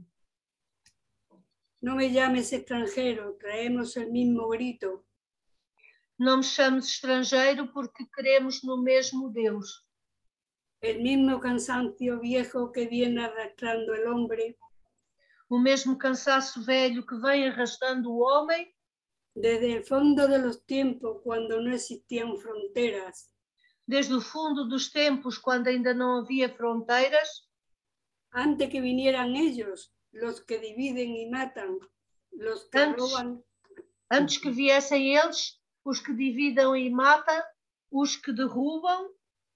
No me llames extranjero, traemos el mismo grito. Não me chames estrangeiro porque queremos no mesmo Deus. El mismo cansancio viejo que viene arrastrando el hombre. O mesmo cansaço velho que vem arrastando o homem. Desde el fondo de los tiempos, cuando no existían fronteras. Desde o fundo dos tempos, quando ainda não havia fronteiras. Antes que vinieran ellos, los que dividen y matan, los que antes, roban. Antes que viessem eles, os que dividam e matam, os que derrubam.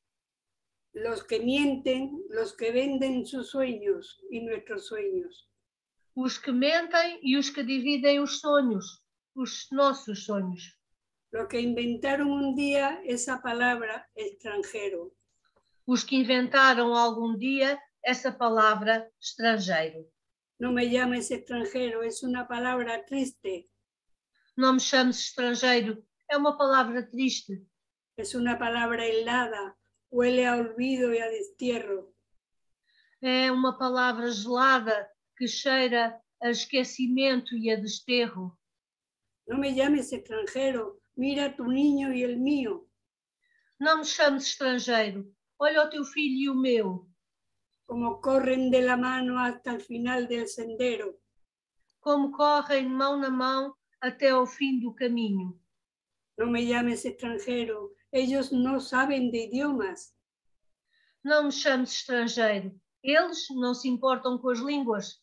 Los que mienten, los que venden sus sueños y nuestros sueños. Os que mentem e os que dividem os sonhos, os nossos sonhos. Los que inventaron un día esa palabra extranjero. Os que inventaram algum dia essa palavra estrangeiro. No me llames extranjero, es una palabra triste. Não me chames estrangeiro, é uma palavra triste. Es una palabra helada, huele a olvido y a destierro. É uma palavra gelada que cheira a esquecimento e a desterro. No me llames extranjero, mira a tu niño y el mío. Não me chames estrangeiro, olha o teu filho e o meu. Como corren de la mano hasta el final del sendero. Como correm mão na mão até ao fim do caminho. No me llames extranjero, ellos no saben de idiomas. Não me chames estrangeiro, eles não se importam com as línguas.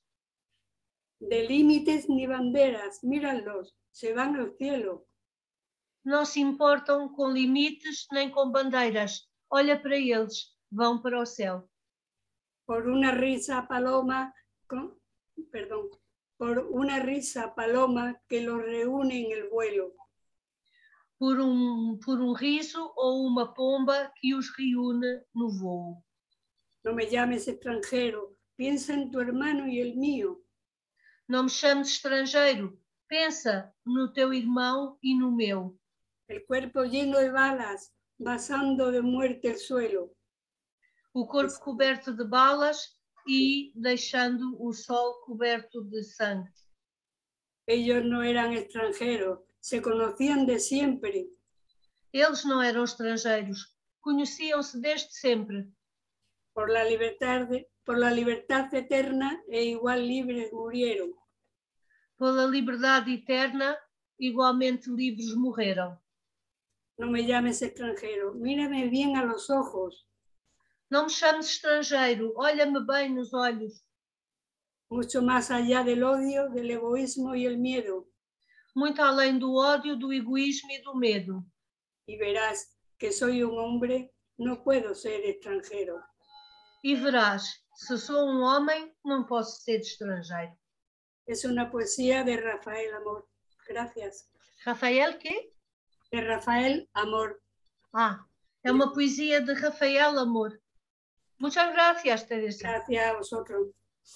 De límites ni banderas, míralos, se van al cielo. Não se importam com limites nem com bandeiras. Olha para eles, vão para o céu. Por una risa paloma, con, perdón, por una risa paloma que los reúne en el vuelo. Por um, por um riso ou uma pomba que os reúne no voo. No me llames extranjero, piensa en tu hermano y el mío. Não me chames estrangeiro, pensa no teu irmão e no meu. El cuerpo lleno de balas, basando de muerte el suelo. O corpo coberto de balas e deixando o sol coberto de sangue. Ellos no eran extranjeros, se conocían de siempre. Eles não eram estrangeiros, conheciam-se desde sempre. Por la libertad, de, por la libertad eterna e igual libres murieron. Pela liberdade eterna, igualmente livres morreram. No me llames extranjero, mírame bien a los ojos. Não me chames estrangeiro, olha-me bem nos olhos. Mucho más allá del odio, del egoísmo y el miedo. Muito além do ódio, do egoísmo e do medo. Y verás que soy un hombre, no puedo ser extranjero. E verás, se sou um homem, não posso ser estrangeiro. Es una poesía de Rafael Amor. Gracias. Rafael quê? De Rafael Amor. Ah, é uma poesia de Rafael Amor. Muchas gracias, Teresa. Gracias a vosotros.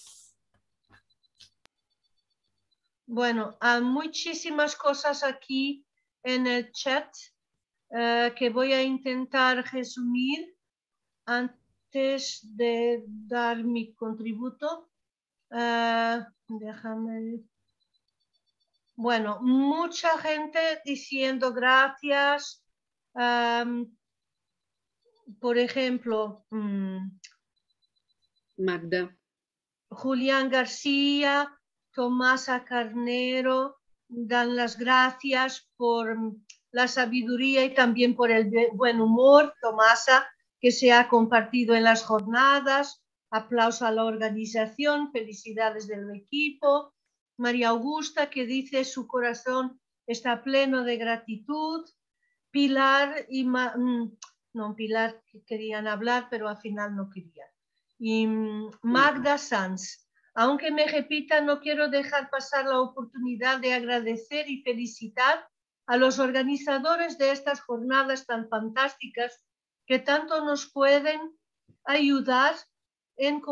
Bueno, hay muchísimas cosas aquí en el chat uh, que voy a intentar resumir antes de dar mi contributo. Uh, déjame. Bueno, mucha gente diciendo gracias. Um, por ejemplo, um, Magda. Julián García, Tomasa Carnero, dan las gracias por la sabiduría y también por el buen humor, Tomasa, que se ha compartido en las jornadas. Aplauso a la organización, felicidades del equipo. María Augusta, que dice su corazón está pleno de gratitud. Pilar y... Ma no, Pilar que querían hablar, pero al final no querían. Y Magda Sanz, Aunque me repita, no quiero dejar pasar la oportunidad de agradecer y felicitar a los organizadores de estas jornadas tan fantásticas que tanto nos pueden ayudar en,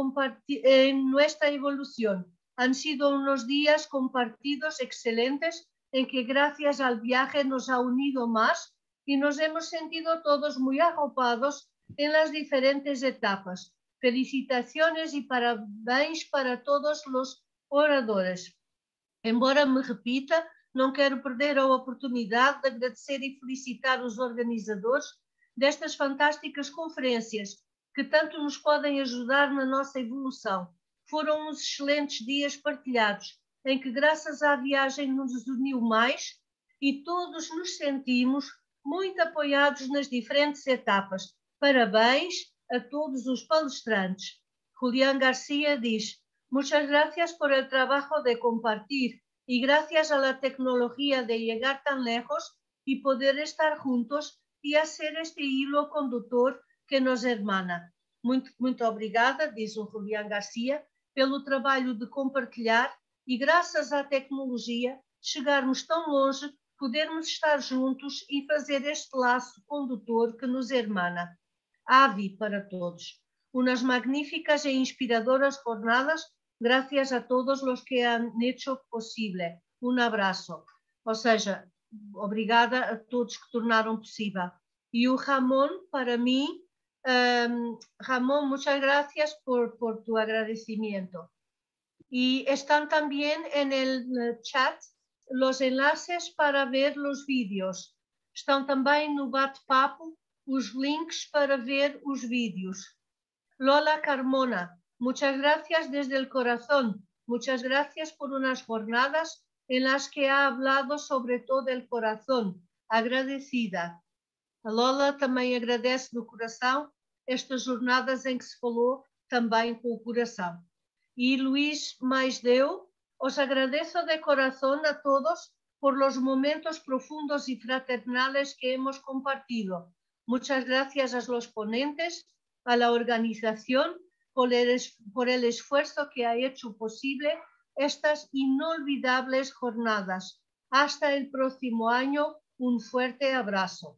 en nuestra evolución. Han sido unos días compartidos excelentes en que gracias al viaje nos ha unido más y nos hemos sentido todos muy agrupados en las diferentes etapas. Felicitaciones y parabéns para todos los oradores. Embora me repita, não quero perder a oportunidade de agradecer e felicitar os organizadores destas fantásticas conferências que tanto nos podem ajudar na nossa evolução. Foram uns excelentes dias partilhados, em que graças à viagem nos uniu mais e todos nos sentimos muito apoiados nas diferentes etapas. Parabéns a todos os palestrantes. Julián García diz: muchas gracias por el trabajo de compartir y gracias a la tecnología de llegar tan lejos y poder estar juntos y hacer este hilo condutor que nos hermana. Muito, muito obrigada, diz o Julián García, pelo trabalho de compartilhar e graças à tecnologia chegarmos tão longe, podermos estar juntos e fazer este laço condutor que nos hermana. Avi para todos. Unas magníficas e inspiradoras jornadas. Gracias a todos los que han hecho posible. Um abraço. Ou seja, obrigada a todos que tornaram possível. E o Ramón, para mí, um, Ramón, muchas gracias por, por tu agradecimiento. Y están también en el chat los enlaces para ver los vídeos. Estão também no bate-papo os links para ver os vídeos. Lola Carmona, muchas gracias desde el corazón. Muchas gracias por unas jornadas en las que ha hablado sobre todo el corazón. Agradecida. A Lola também agradece do coração estas jornadas em que se falou também com o coração. Y Luis Maisdeu, os agradeço de corazón a todos por los momentos profundos y fraternales que hemos compartido. Muchas gracias a los ponentes, a la organización, por el, por el esfuerzo que ha hecho posible estas inolvidables jornadas. Hasta el próximo año, un fuerte abrazo.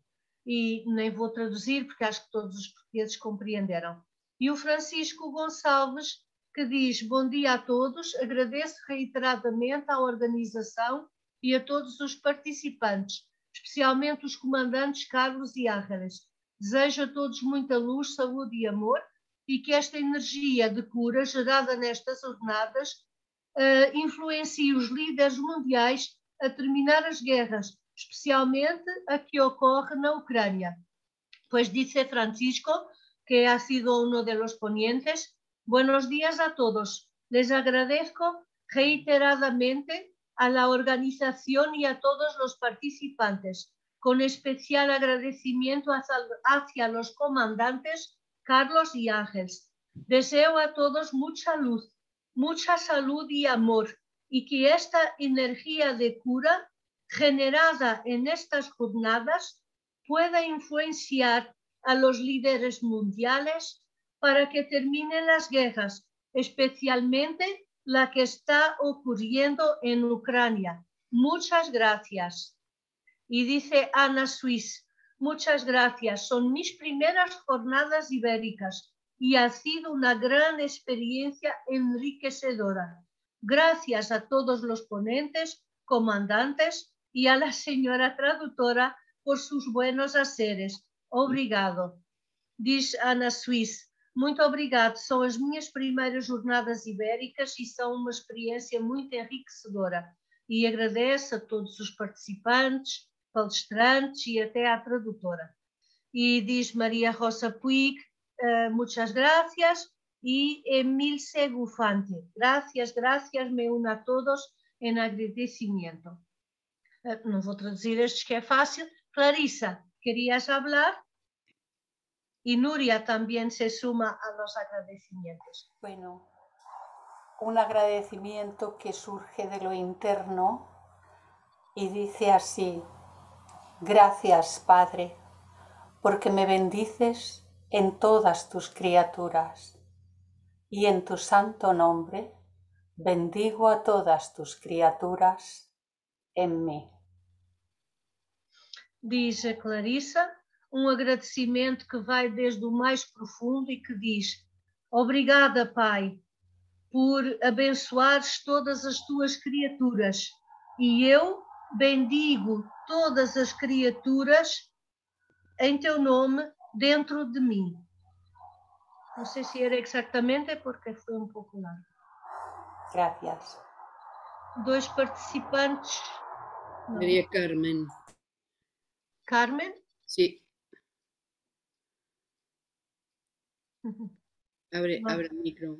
E nem vou traduzir, porque acho que todos os portugueses compreenderam. E o Francisco Gonçalves, que diz: bom dia a todos, agradeço reiteradamente à organização e a todos os participantes, especialmente os comandantes Carlos e Ángeles. Desejo a todos muita luz, saúde e amor e que esta energia de cura gerada nestas jornadas uh, influencie os líderes mundiais a terminar as guerras, especialmente a que ocorre na Ucrânia. Pues dice Francisco, que ha sido uno de los ponentes: buenos días a todos. Les agradezco reiteradamente a la organización y a todos los participantes, con especial agradecimiento hacia, hacia los comandantes Carlos y Ángeles. Deseo a todos mucha luz, mucha salud y amor, y que esta energía de cura generada en estas jornadas pueda influenciar a los líderes mundiales para que terminen las guerras, especialmente la que está ocurriendo en Ucrania. Muchas gracias. Y dice Ana Suiz: muchas gracias, son mis primeras jornadas ibéricas y ha sido una gran experiencia enriquecedora. Gracias a todos los ponentes, comandantes y a la señora traductora por sus buenos haceres. Obrigado. Diz Ana Suiz: muito obrigado, são as minhas primeiras jornadas ibéricas e são uma experiência muito enriquecedora. E agradeço a todos os participantes, palestrantes e até à tradutora. E diz Maria Rosa Puig: uh, muchas gracias. E Emilce Gufante: gracias, gracias, me uno a todos en agradecimiento. Uh, não vou traduzir estes que é fácil. Clarissa, ¿querías hablar? Y Nuria también se suma a los agradecimientos. Bueno, un agradecimiento que surge de lo interno y dice así: gracias, Padre, porque me bendices en todas tus criaturas y en tu santo nombre bendigo a todas tus criaturas en mí. Diz a Clarissa, um agradecimento que vai desde o mais profundo e que diz: obrigada, Pai, por abençoares todas as tuas criaturas, e eu bendigo todas as criaturas em teu nome dentro de mim. Não sei se era exatamente, porque foi um pouco largo. Gracias. Dois participantes. Não. María Carmen. Carmen? Sí. Abre, abre el micro.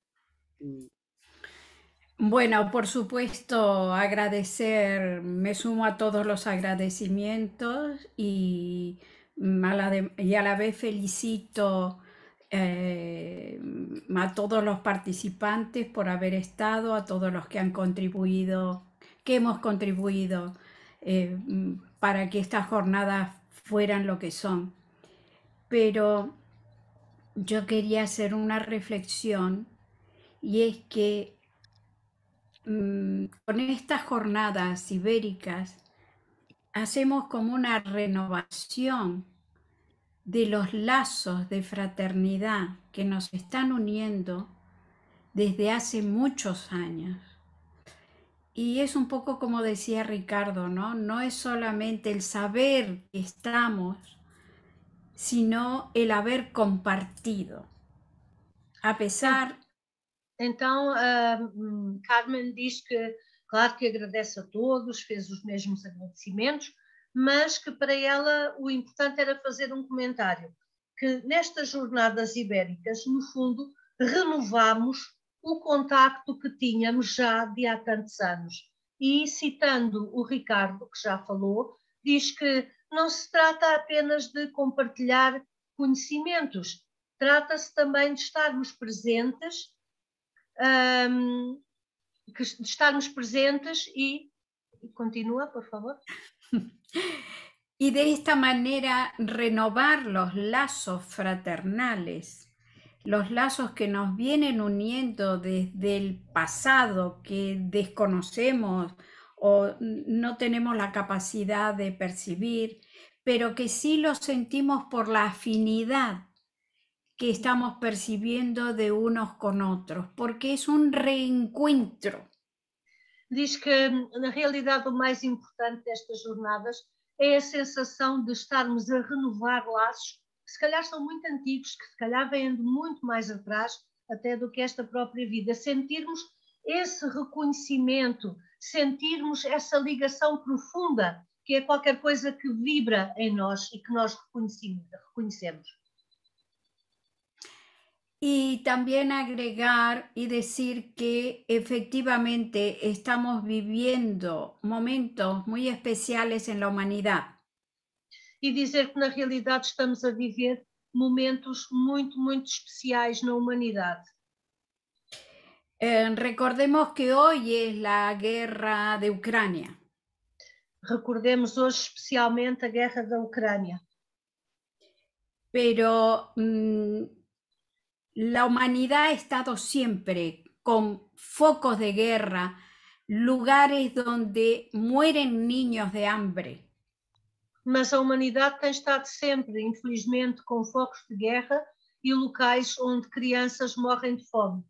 Bueno, por supuesto, agradecer, me sumo a todos los agradecimientos y a la, de, y a la vez felicito eh, a todos los participantes por haber estado, a todos los que han contribuido, que hemos contribuido eh, para que estas jornadas fueran lo que son. Pero yo quería hacer una reflexión, y es que mmm, con estas jornadas ibéricas hacemos como una renovación de los lazos de fraternidad que nos están uniendo desde hace muchos años. Y es un poco como decía Ricardo, ¿no? No es solamente el saber que estamos, sino el haber compartido. A pesar... Então, uh, Carmen diz que, claro que agradece a todos, fez os mesmos agradecimentos, mas que para ela o importante era fazer um comentário, que nestas jornadas ibéricas, no fundo, renovamos o contacto que tínhamos já de há tantos anos. E, citando o Ricardo, que já falou, diz que não se trata apenas de compartilhar conhecimentos, trata-se também de estarmos presentes, um, de estarmos presentes e... Continua, por favor. Y de esta manera renovar los lazos fraternales, los lazos que nos vienen uniendo desde el pasado, que desconocemos o no tenemos la capacidad de percibir, pero que sí los sentimos por la afinidad que estamos percibiendo de unos con otros, porque es un reencuentro. Diz que, na realidade, o mais importante destas jornadas é a sensação de estarmos a renovar laços que se calhar são muito antigos, que se calhar vêm de muito mais atrás até do que esta própria vida. Sentirmos esse reconhecimento, sentirmos essa ligação profunda, que é qualquer coisa que vibra em nós e que nós reconhecemos. Y también agregar y decir que efectivamente estamos viviendo momentos muy especiales en la humanidad. E dizer que na realidade estamos a viver momentos muito, muito especiais na humanidade. Eh, recordemos que hoy es la guerra de Ucrania. Recordemos hoje especialmente a guerra da Ucrânia. Pero mmm, la humanidad ha estado siempre con focos de guerra, lugares donde mueren niños de hambre. Mas a humanidade tem estado sempre, infelizmente, com focos de guerra e locais onde crianças morrem de fome.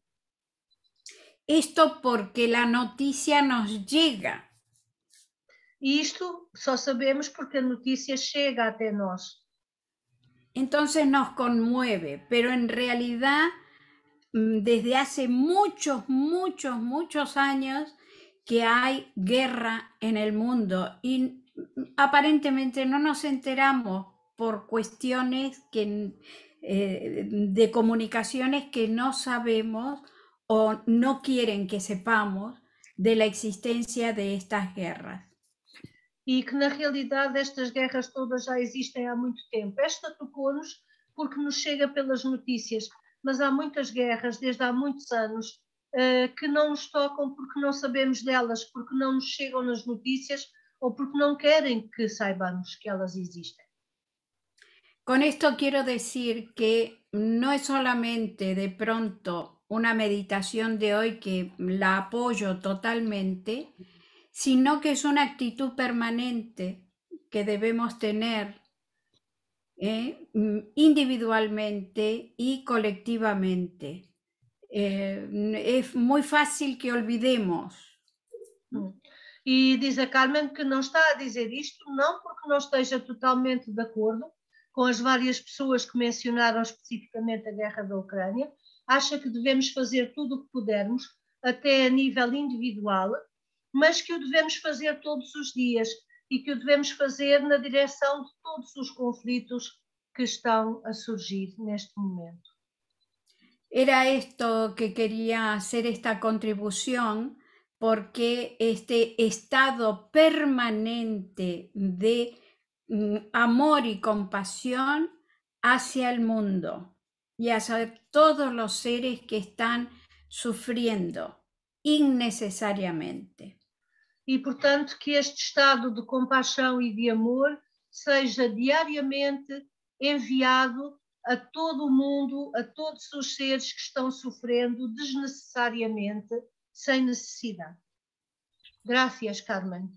Esto porque la noticia nos llega. E isto só sabemos porque a notícia chega até nós. Entonces nos conmueve, pero en realidad desde hace muchos, muchos, muchos años que hay guerra en el mundo y aparentemente no nos enteramos por cuestiones que, eh, de comunicaciones que no sabemos o no quieren que sepamos de la existencia de estas guerras. E que na realidade estas guerras todas já existem há muito tempo. Esta tocou-nos porque nos chega pelas notícias, mas há muitas guerras desde há muitos anos uh, que não nos tocam porque não sabemos delas, porque não nos chegam nas notícias ou porque não querem que saibamos que elas existem. Con esto quiero decir que no es solamente de pronto una meditación de hoy que la apoyo totalmente, sino que es una actitud permanente que debemos tener eh, individualmente y colectivamente. Eh, es muy fácil que olvidemos. E diz a Carmen que não está a dizer isto não porque não esteja totalmente de acordo com as várias pessoas que mencionaram especificamente a guerra da Ucrânia. Acha que devemos fazer tudo o que pudermos, até a nível individual, mas que o devemos fazer todos os dias e que o devemos fazer na direção de todos os conflitos que estão a surgir neste momento. Era esto que quería hacer esta contribución, porque este estado permanente de mm, amor y compasión hacia el mundo y hacia todos los seres que están sufriendo innecesariamente. E, portanto, que este estado de compaixão e de amor seja diariamente enviado a todo o mundo, a todos os seres que estão sofrendo desnecessariamente, sem necessidade. Gracias, Carmen.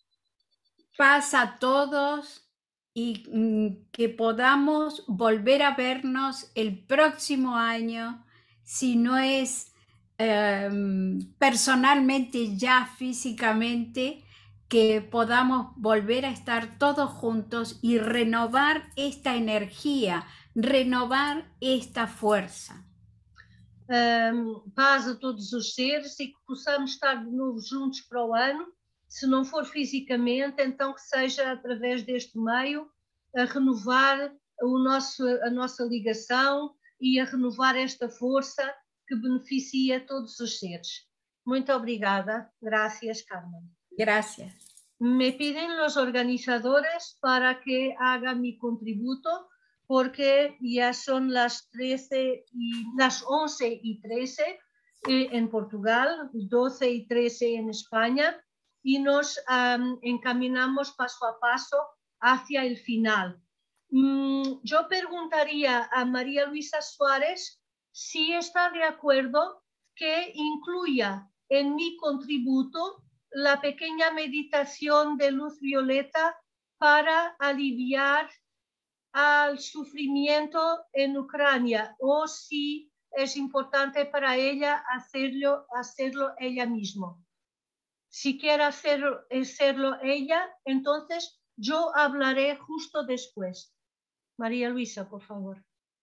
Paz a todos y mm, que podamos volver a vernos el próximo año, si no es eh, personalmente ya físicamente, que podamos volver a estar todos juntos y renovar esta energía, renovar esta fuerza. Um, paz a todos os seres e que possamos estar de novo juntos para o ano, se não for fisicamente, então que seja através deste meio a renovar o nosso, a nossa ligação e a renovar esta força que beneficia todos os seres. Muito obrigada. Gracias, Carmen. Gracias. Me piden los organizadores para que haga mi contributo, porque ya son las trece y las once y trece eh, en Portugal, doce y trece en España, y nos um, encaminamos paso a paso hacia el final. Mm, yo preguntaría a María Luisa Suárez si está de acuerdo que incluya en mi contributo la pequeña meditación de luz violeta para aliviar al sufrimiento en Ucrania, o si es importante para ella hacerlo, hacerlo ella misma. Si quiere hacerlo, hacerlo ella, entonces yo hablaré justo después. María Luisa, por favor.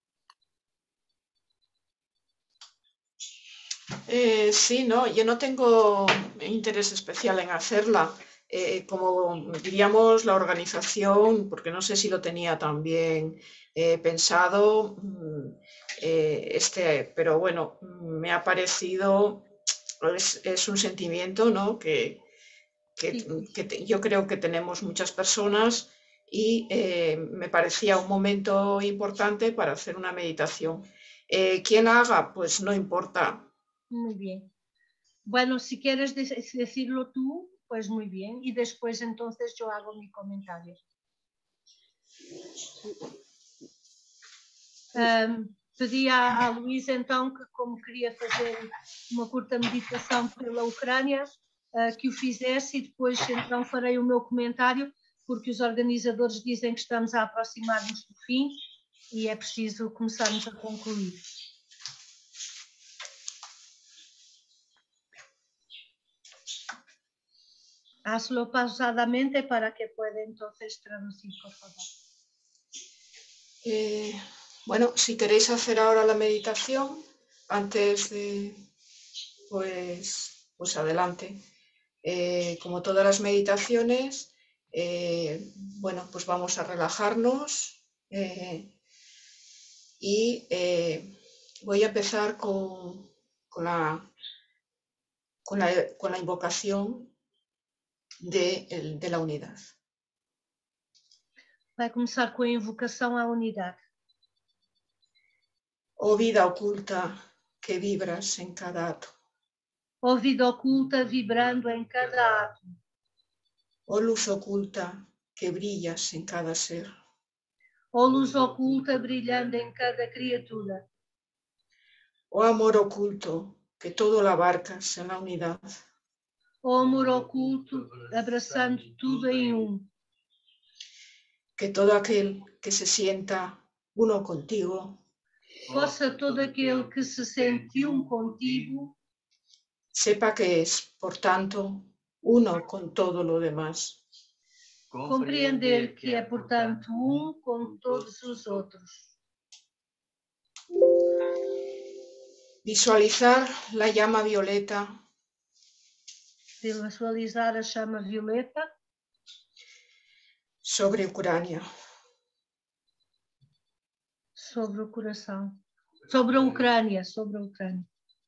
Eh, sí, no, yo no tengo interés especial en hacerla. Eh, como diríamos, la organización, porque no sé si lo tenía también eh, pensado, eh, este, pero bueno, me ha parecido, es, es un sentimiento, ¿no? que, que, que te, yo creo que tenemos muchas personas y eh, me parecía un momento importante para hacer una meditación. Eh, ¿Quién haga? Pues no importa. Muy bien. Bueno, si quieres decirlo tú, pues muy bien. Y después entonces yo hago mi comentario. Um, pedi a, a Luísa então que, como queria fazer uma curta meditação pela Ucrânia, uh, que o fizesse, e depois então farei o meu comentário, porque os organizadores dizem que estamos a aproximar-nos do fim e é preciso começarmos a concluir. Hazlo pausadamente para que pueda entonces traducir, por favor. Eh, bueno, si queréis hacer ahora la meditación, antes de, pues, pues adelante. Eh, como todas las meditaciones, eh, bueno, pues vamos a relajarnos eh, y eh, voy a empezar con, con, la, con, la, con la invocación De, de la unidad. Vai começar com a invocação à unidade. Oh vida oculta que vibras en cada átomo. Oh vida oculta vibrando em cada átomo. Oh luz oculta que brillas en cada ser. Oh luz oculta brilhando em cada criatura. Oh amor oculto, que todo lo abarcas en la unidad. Oh amor oculto, abraçando tudo em um. Que todo aquel que se sienta uno contigo Possa todo aquele que se sente um contigo sepa que es, por tanto, uno con todo lo demás. compreender que é, portanto, um com todos os outros. Visualizar la llama violeta Visualizar a chama violeta sobre Ucrania. Sobre o coração. Sobre a Ucrânia, sobre a Ucrânia.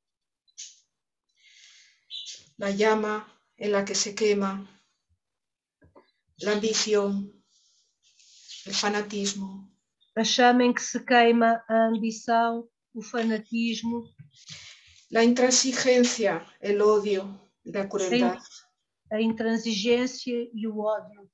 La llama en la que se quema la ambición, el fanatismo. A chama em que se queima a ambição, o fanatismo. La intransigencia, el odio y la crueldad. A intransigência e o ódio.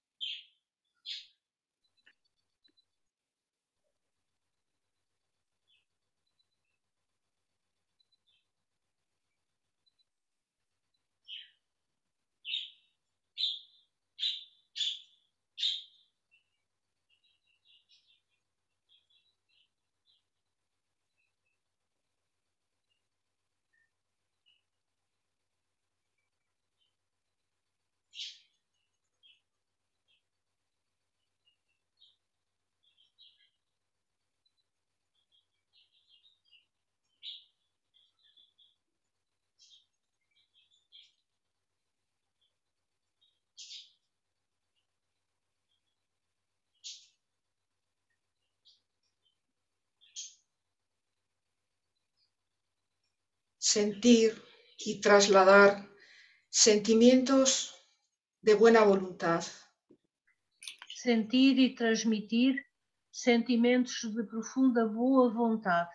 Sentir y trasladar sentimientos de buena voluntad. Sentir e transmitir sentimentos de profunda boa vontade.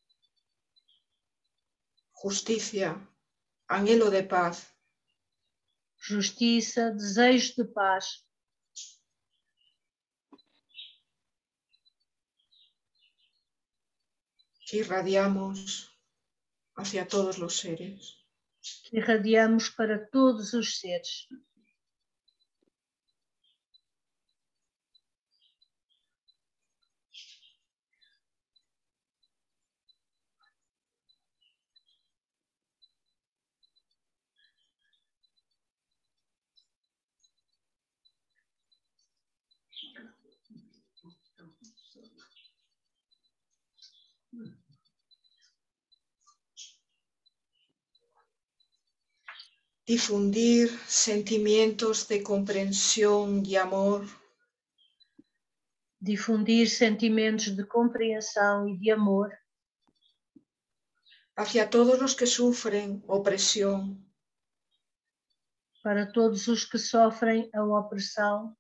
Justicia, anhelo de paz. Justiça, desejo de paz. Que irradiamos hacia todos los seres. Que irradiamos para todos os seres. Difundir sentimientos de comprensión y amor. Difundir sentimentos de compreensão e de amor. Hacia todos los que sufren opresión. Para todos os que sofrem a opressão.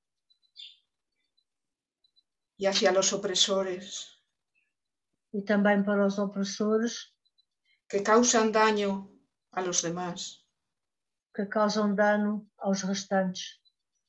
Y hacia los opresores. E também para os opressores. Que causan daño a los demás. Que causam dano aos restantes.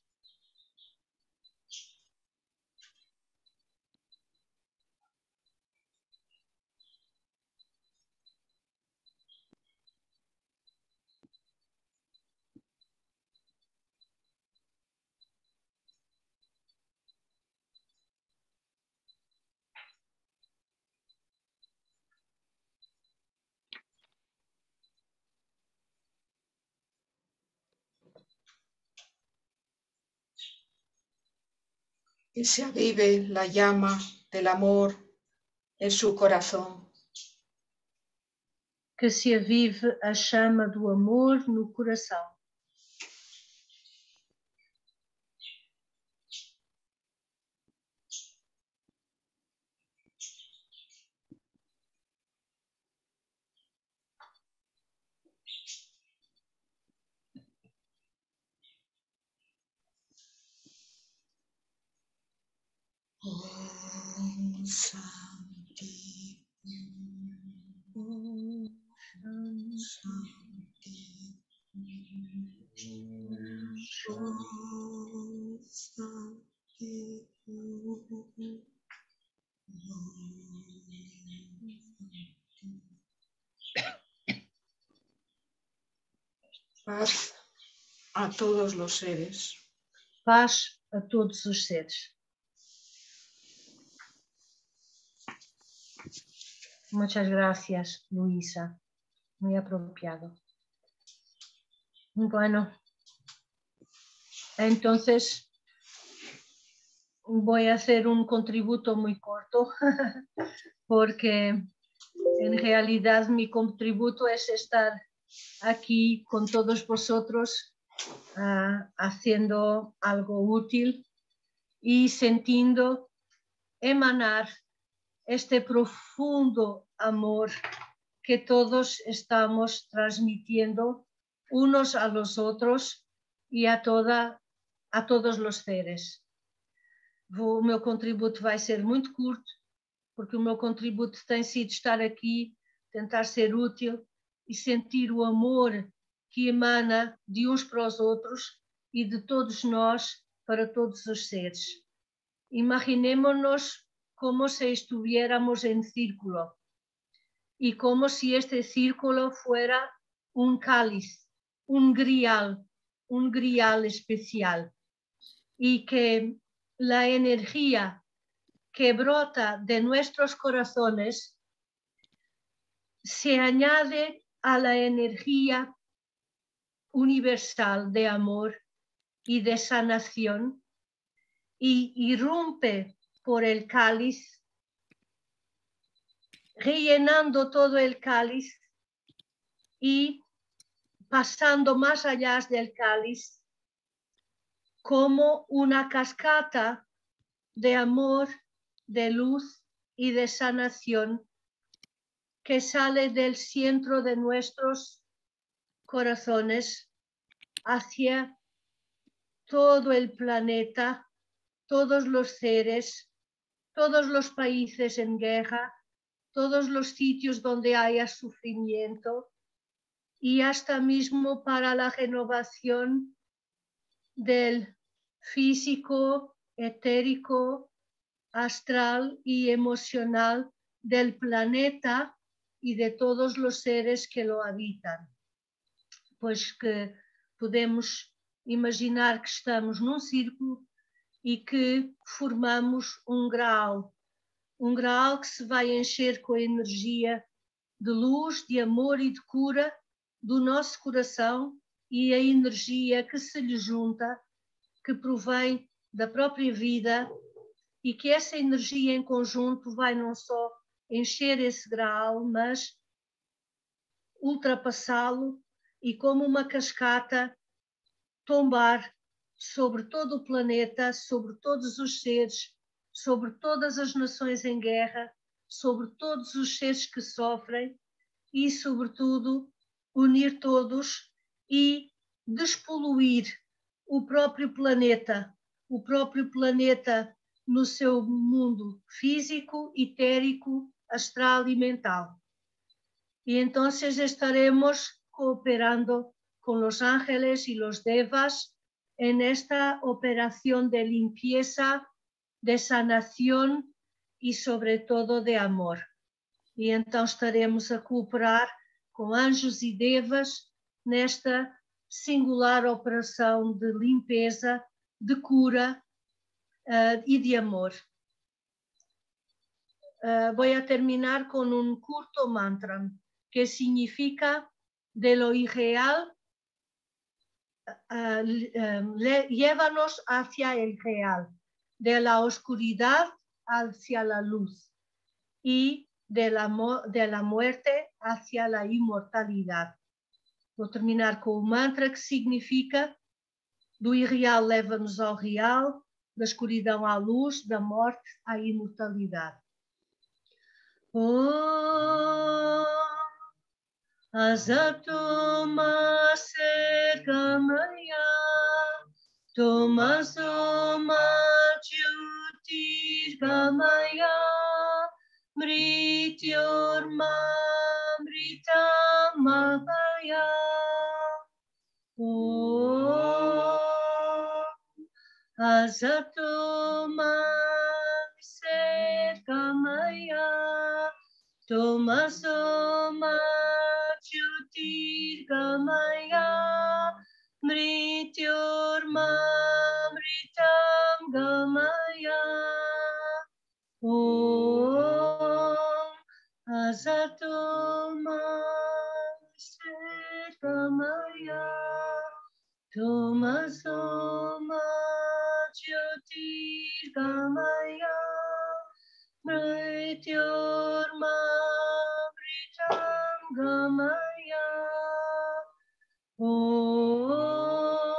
Que se avive la llama del amor en su corazón. Que se avive a chama do amor no coração. Om Shanti. Om Shanti. Om Shanti. Paz a todos los seres. Paz a todos os seres. Muchas gracias, Luisa. Muy apropiado. Bueno, entonces voy a hacer un contributo muy corto porque en realidad mi contributo es estar aquí con todos vosotros uh, haciendo algo útil y sintiendo emanar este profundo amor que todos estamos transmitiendo unos a los otros e a, toda, a todos os seres. O meu contributo vai ser muito curto, porque o meu contributo tem sido estar aqui, tentar ser útil e sentir o amor que emana de uns para os outros e de todos nós para todos os seres. Imaginémonos como si estuviéramos en círculo y como si este círculo fuera un cáliz, un grial, un grial especial y que la energía que brota de nuestros corazones se añade a la energía universal de amor y de sanación y irrumpe por el cáliz, rellenando todo el cáliz y pasando más allá del cáliz como una cascada de amor, de luz y de sanación que sale del centro de nuestros corazones hacia todo el planeta, todos los seres, todos los países en guerra, todos los sitios donde haya sufrimiento y hasta mismo para la renovación del físico, etérico, astral y emocional del planeta y de todos los seres que lo habitan. Pues que podemos imaginar que estamos num círculo e que formamos um grau, um grau que se vai encher com a energia de luz, de amor e de cura do nosso coração e a energia que se lhe junta, que provém da própria vida e que essa energia em conjunto vai não só encher esse grau, mas ultrapassá-lo e como uma cascata tombar sobre todo o planeta, sobre todos os seres, sobre todas as nações em guerra, sobre todos os seres que sofrem e, sobretudo, unir todos e despoluir o próprio planeta, o próprio planeta no seu mundo físico, etérico, astral e mental. E então estaremos cooperando con los ángeles y los devas en esta operación de limpieza, de sanación y sobre todo de amor. E então estaremos a cooperar com anjos e devas nesta singular operação de limpeza, de cura uh, e de amor. Uh, voy a terminar con un curto mantra que significa de lo irreal, uh, uh, le, llévanos hacia el real, de la oscuridad hacia la luz y de la, de la muerte hacia la inmortalidad. Vou terminar com o mantra que significa do irreal leva-nos ao real, da escuridão à luz, da morte à imortalidade. Om Azato Ma Sergamaya Tomaso Ma Jyotirgamaya Mrityorma Mritamahaya Om Azato Ma Sergamaya Tomaso Ma Jyotirgamaya Mrityormamritam gamaya. Om Asato Gamaya. Tomaso Jyotirgamaya. Mrityormamritam gamaya. Om.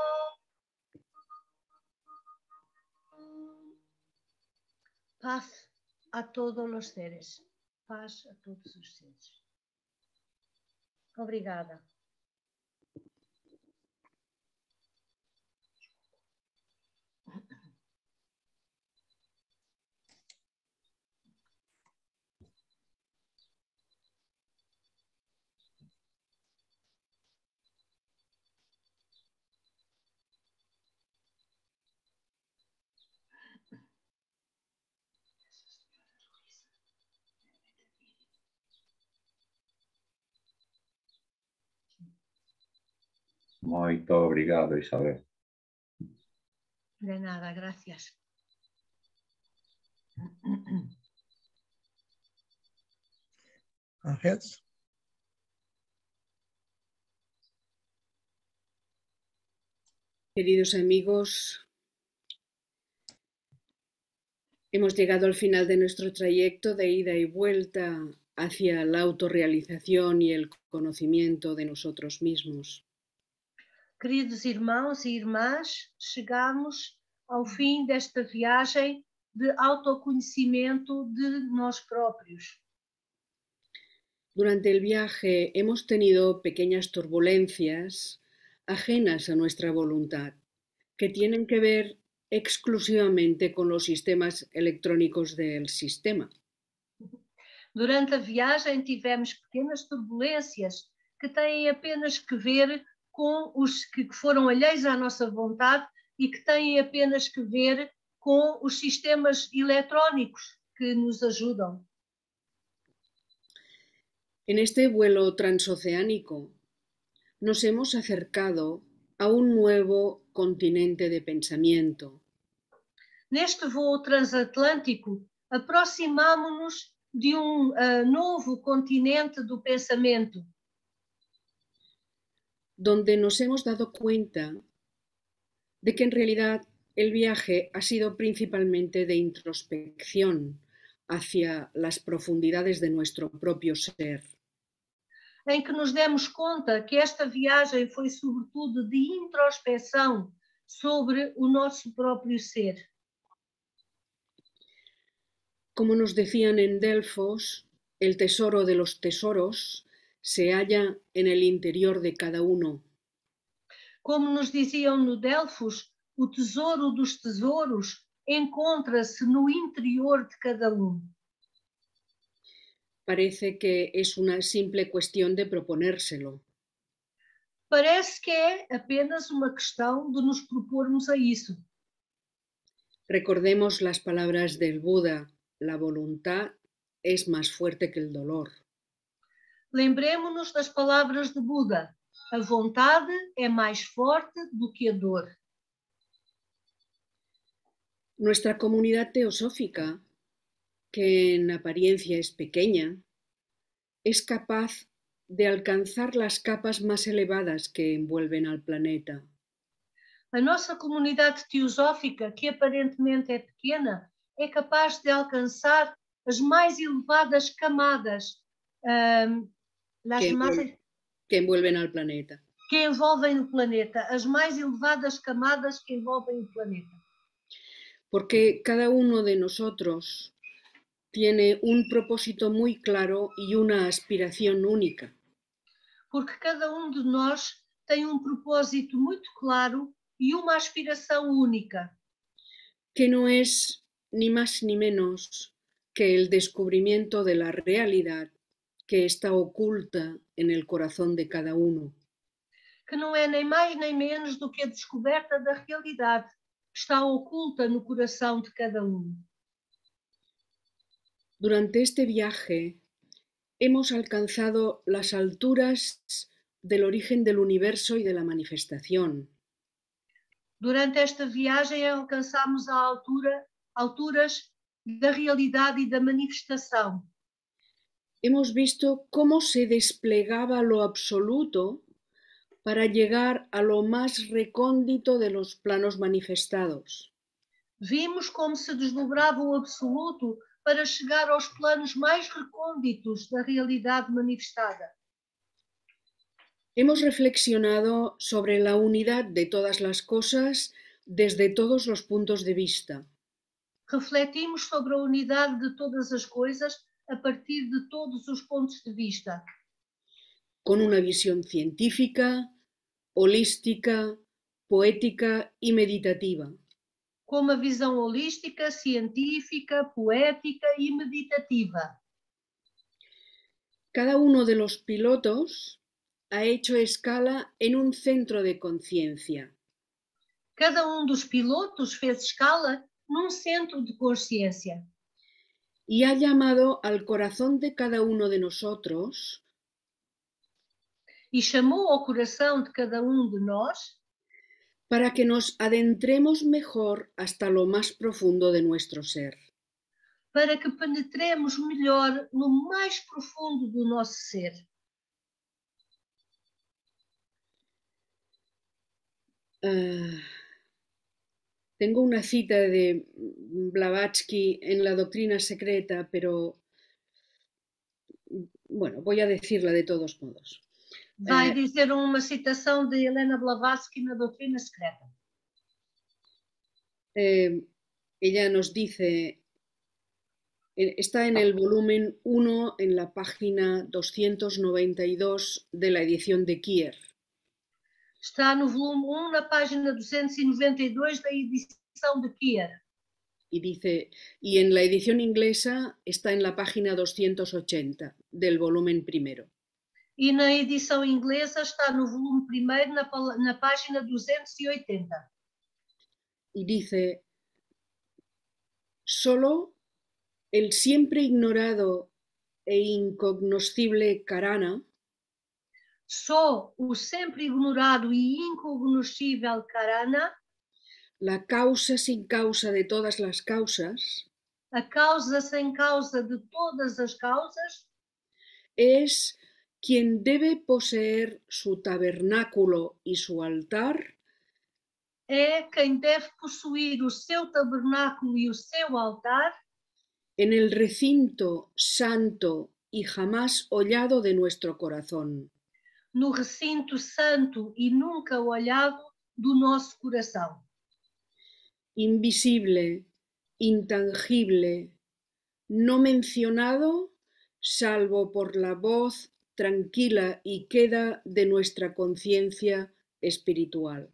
Paz a todos os seres. Paz a todos os seres. Obrigada. Muito obrigado, Isabel. De nada, gracias. Ángel. Queridos amigos, hemos llegado al final de nuestro trayecto de ida y vuelta hacia la autorrealización y el conocimiento de nosotros mismos. Queridos irmãos e irmãs, chegamos ao fim desta viagem de autoconhecimento de nós próprios. Durante el viaje hemos tenido pequeñas turbulencias ajenas a nuestra voluntad, que tienen que ver exclusivamente con los sistemas electrónicos del sistema. Durante a viagem tivemos pequenas turbulências que têm apenas que ver com os que foram alheios à nossa vontade e que têm apenas que ver com os sistemas eletrónicos que nos ajudam. En este vuelo transoceánico nos hemos acercado a un nuevo continente de pensamiento. Neste voo transatlântico, aproximamo-nos de um uh, novo continente do pensamento, donde nos hemos dado cuenta de que en realidad el viaje ha sido principalmente de introspección hacia las profundidades de nuestro propio ser. Em que nos demos conta que esta viagem foi sobretudo de introspecção sobre o nosso próprio ser. Como nos decían en Delfos, el tesoro de los tesoros se halla en el interior de cada uno. Como nos diziam no Delfos, o tesouro dos tesouros encontra-se no interior de cada um. Parece que es una simple cuestión de proponérselo. Parece que é apenas uma questão de nos propormos a isso. Recordemos las palabras del Buda: la voluntad es más fuerte que el dolor. Lembremos-nos das palavras de Buda: a vontade é mais forte do que a dor. Nuestra comunidad teosófica, que en apariencia es pequeña, es capaz de alcanzar las capas más elevadas que envuelven al planeta. A nossa comunidade teosófica, que aparentemente é pequena, é capaz de alcançar as mais elevadas camadas um, las que, más, envuelven, que envuelven al planeta. Que envolvem o planeta, as mais elevadas camadas que envolvem o planeta. Porque cada uno de nosotros tiene un propósito muy claro y una aspiración única. Porque cada um de nós tem um propósito muito claro e uma aspiração única. Que no es ni más ni menos que el descubrimiento de la realidad que está oculta en el corazón de cada uno. Que não é nem mais nem menos do que a descoberta da realidade que está oculta no coração de cada um. Durante este viaje hemos alcanzado las alturas del origen del universo y de la manifestación. Durante esta viagem alcançamos a altura, alturas da realidade e da manifestação. Hemos visto cómo se desplegaba lo absoluto para llegar a lo más recóndito de los planos manifestados. Vimos como se desdobrava o absoluto para chegar aos planos mais recônditos da realidade manifestada. Hemos reflexionado sobre la unidad de todas las cosas desde todos los puntos de vista. Refletimos sobre a unidade de todas as coisas a partir de todos os pontos de vista. Con una visión científica, holística, poética y meditativa. Com uma visão holística, científica, poética e meditativa. Cada uno de los pilotos ha hecho escala en un centro de conciencia. Cada um dos pilotos fez escala num centro de consciência. Y ha llamado al corazón de cada uno de nosotros e chamou ao coração de cada um de nós para que nos adentremos mejor hasta lo más profundo de nuestro ser. Para que penetremos melhor no mais profundo do nosso ser. Uh, tengo una cita de Blavatsky en la Doctrina Secreta, pero bueno, voy a decirla de todos modos. Vai dizer uma citação de Helena Blavatsky na Doutrina Secreta. Eh, ella nos dice, está en el volumen uno, en la página doscientos noventa y dos de la edición de Kier. Está no volume um, na página duzentos e noventa e dois da edição de Kier. Y dice, y en la edición inglesa está en la página doscientos ochenta del volumen primero. E na edição inglesa está no volume primeiro, na, na página duzentos e oitenta. Y dice, solo el siempre ignorado e incognoscible Karana, só o sempre ignorado e incognoscível Karana, la causa sin causa de todas las causas, a causa sem causa de todas as causas, es quien debe poseer su tabernáculo y su altar, é quem deve possuir o seu tabernáculo e o seu altar en el recinto santo y jamás hollado de nuestro corazón. No recinto santo e nunca olhado do nosso coração. Invisible, intangible, no mencionado, salvo por la voz tranquila y queda de nuestra conciencia espiritual.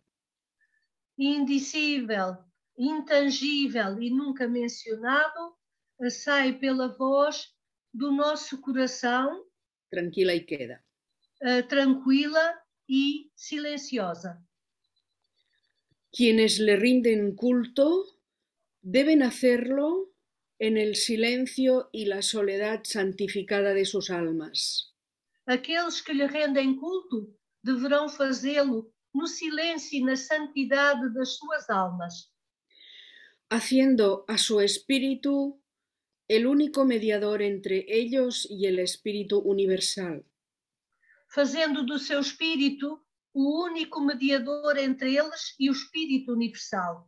Indicível, intangível e nunca mencionado, sai pela voz do nosso coração, tranquila y queda. Uh, tranquila y silenciosa. Quienes le rinden culto deben hacerlo en el silencio y la soledad santificada de sus almas. Aqueles que lhe rendem culto deverão fazê-lo no silêncio e na santidade das suas almas, haciendo a su espíritu el único mediador entre ellos y el espíritu universal. Fazendo do seu espírito o único mediador entre eles e o espírito universal.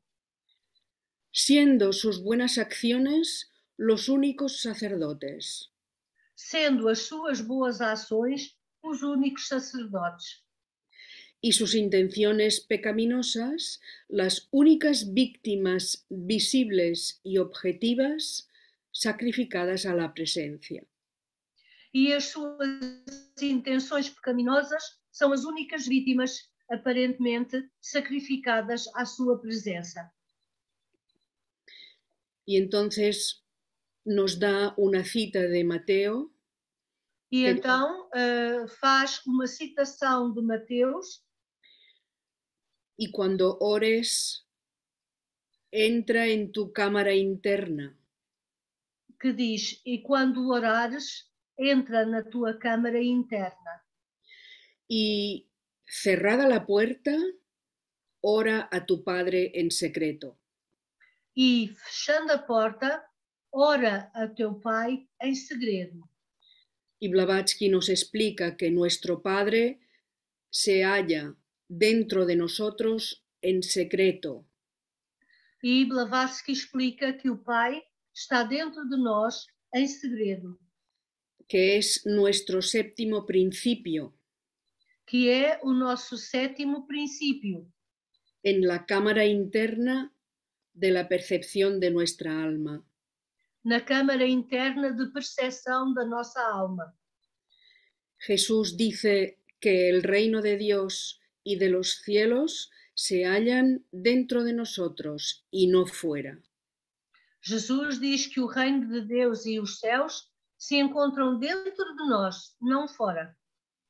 Siendo sus buenas acciones los únicos sacerdotes. Sendo as suas boas ações os únicos sacerdotes. Y sus intenciones pecaminosas las únicas víctimas visibles y objetivas sacrificadas a la presencia. E as suas intenções pecaminosas são as únicas vítimas aparentemente sacrificadas à sua presença. Y entonces nos da una cita de Mateo. E então uh, faz uma citação de Mateus. Y cuando ores, entra en tu cámara interna. Que diz, e quando orares, entra na tua câmara interna. y cerrada la puerta, ora a tu Padre en secreto. E, fechando a porta, ora a teu Pai em segredo. Y Blavatsky nos explica que nuestro Padre se halla dentro de nosotros en secreto. E Blavatsky explica que o Pai está dentro de nós em segredo. Que es nuestro séptimo principio. Que é o nosso sétimo princípio. En la cámara interna de la percepción de nuestra alma. Na câmara interna de percepção da nossa alma. Jesús dice que el reino de Dios y de los cielos se hallan dentro de nosotros y no fuera. Jesus diz que o reino de Deus e os céus se encontram dentro de nós, não fora.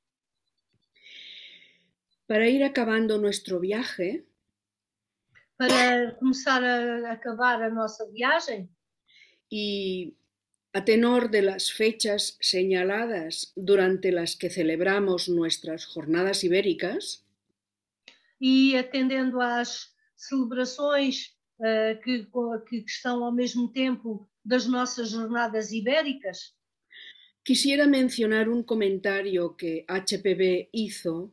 Para ir acabando nuestro viaje, para começar a acabar a nossa viagem, y a tenor de las fechas señaladas durante las que celebramos nuestras jornadas ibéricas, e atendendo às celebrações uh, que, que estão ao mesmo tempo das nossas jornadas ibéricas, quisiera mencionar un comentario que H P B hizo.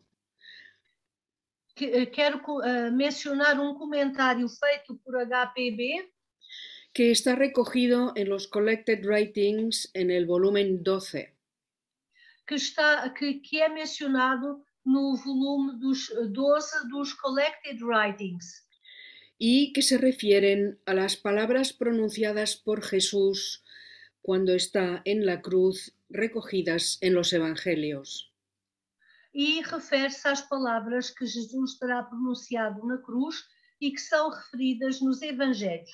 Que, quero uh, mencionar um comentário feito por H P B que está recogido en los Collected Writings en el volumen doce. Que, está, que, que é mencionado no volume dos doze dos Collected Writings. Y que se refieren a las palabras pronunciadas por Jesús cuando está en la cruz, recogidas en los Evangelios. E refere-se às palavras que Jesus terá pronunciado na cruz e que são referidas nos Evangelhos.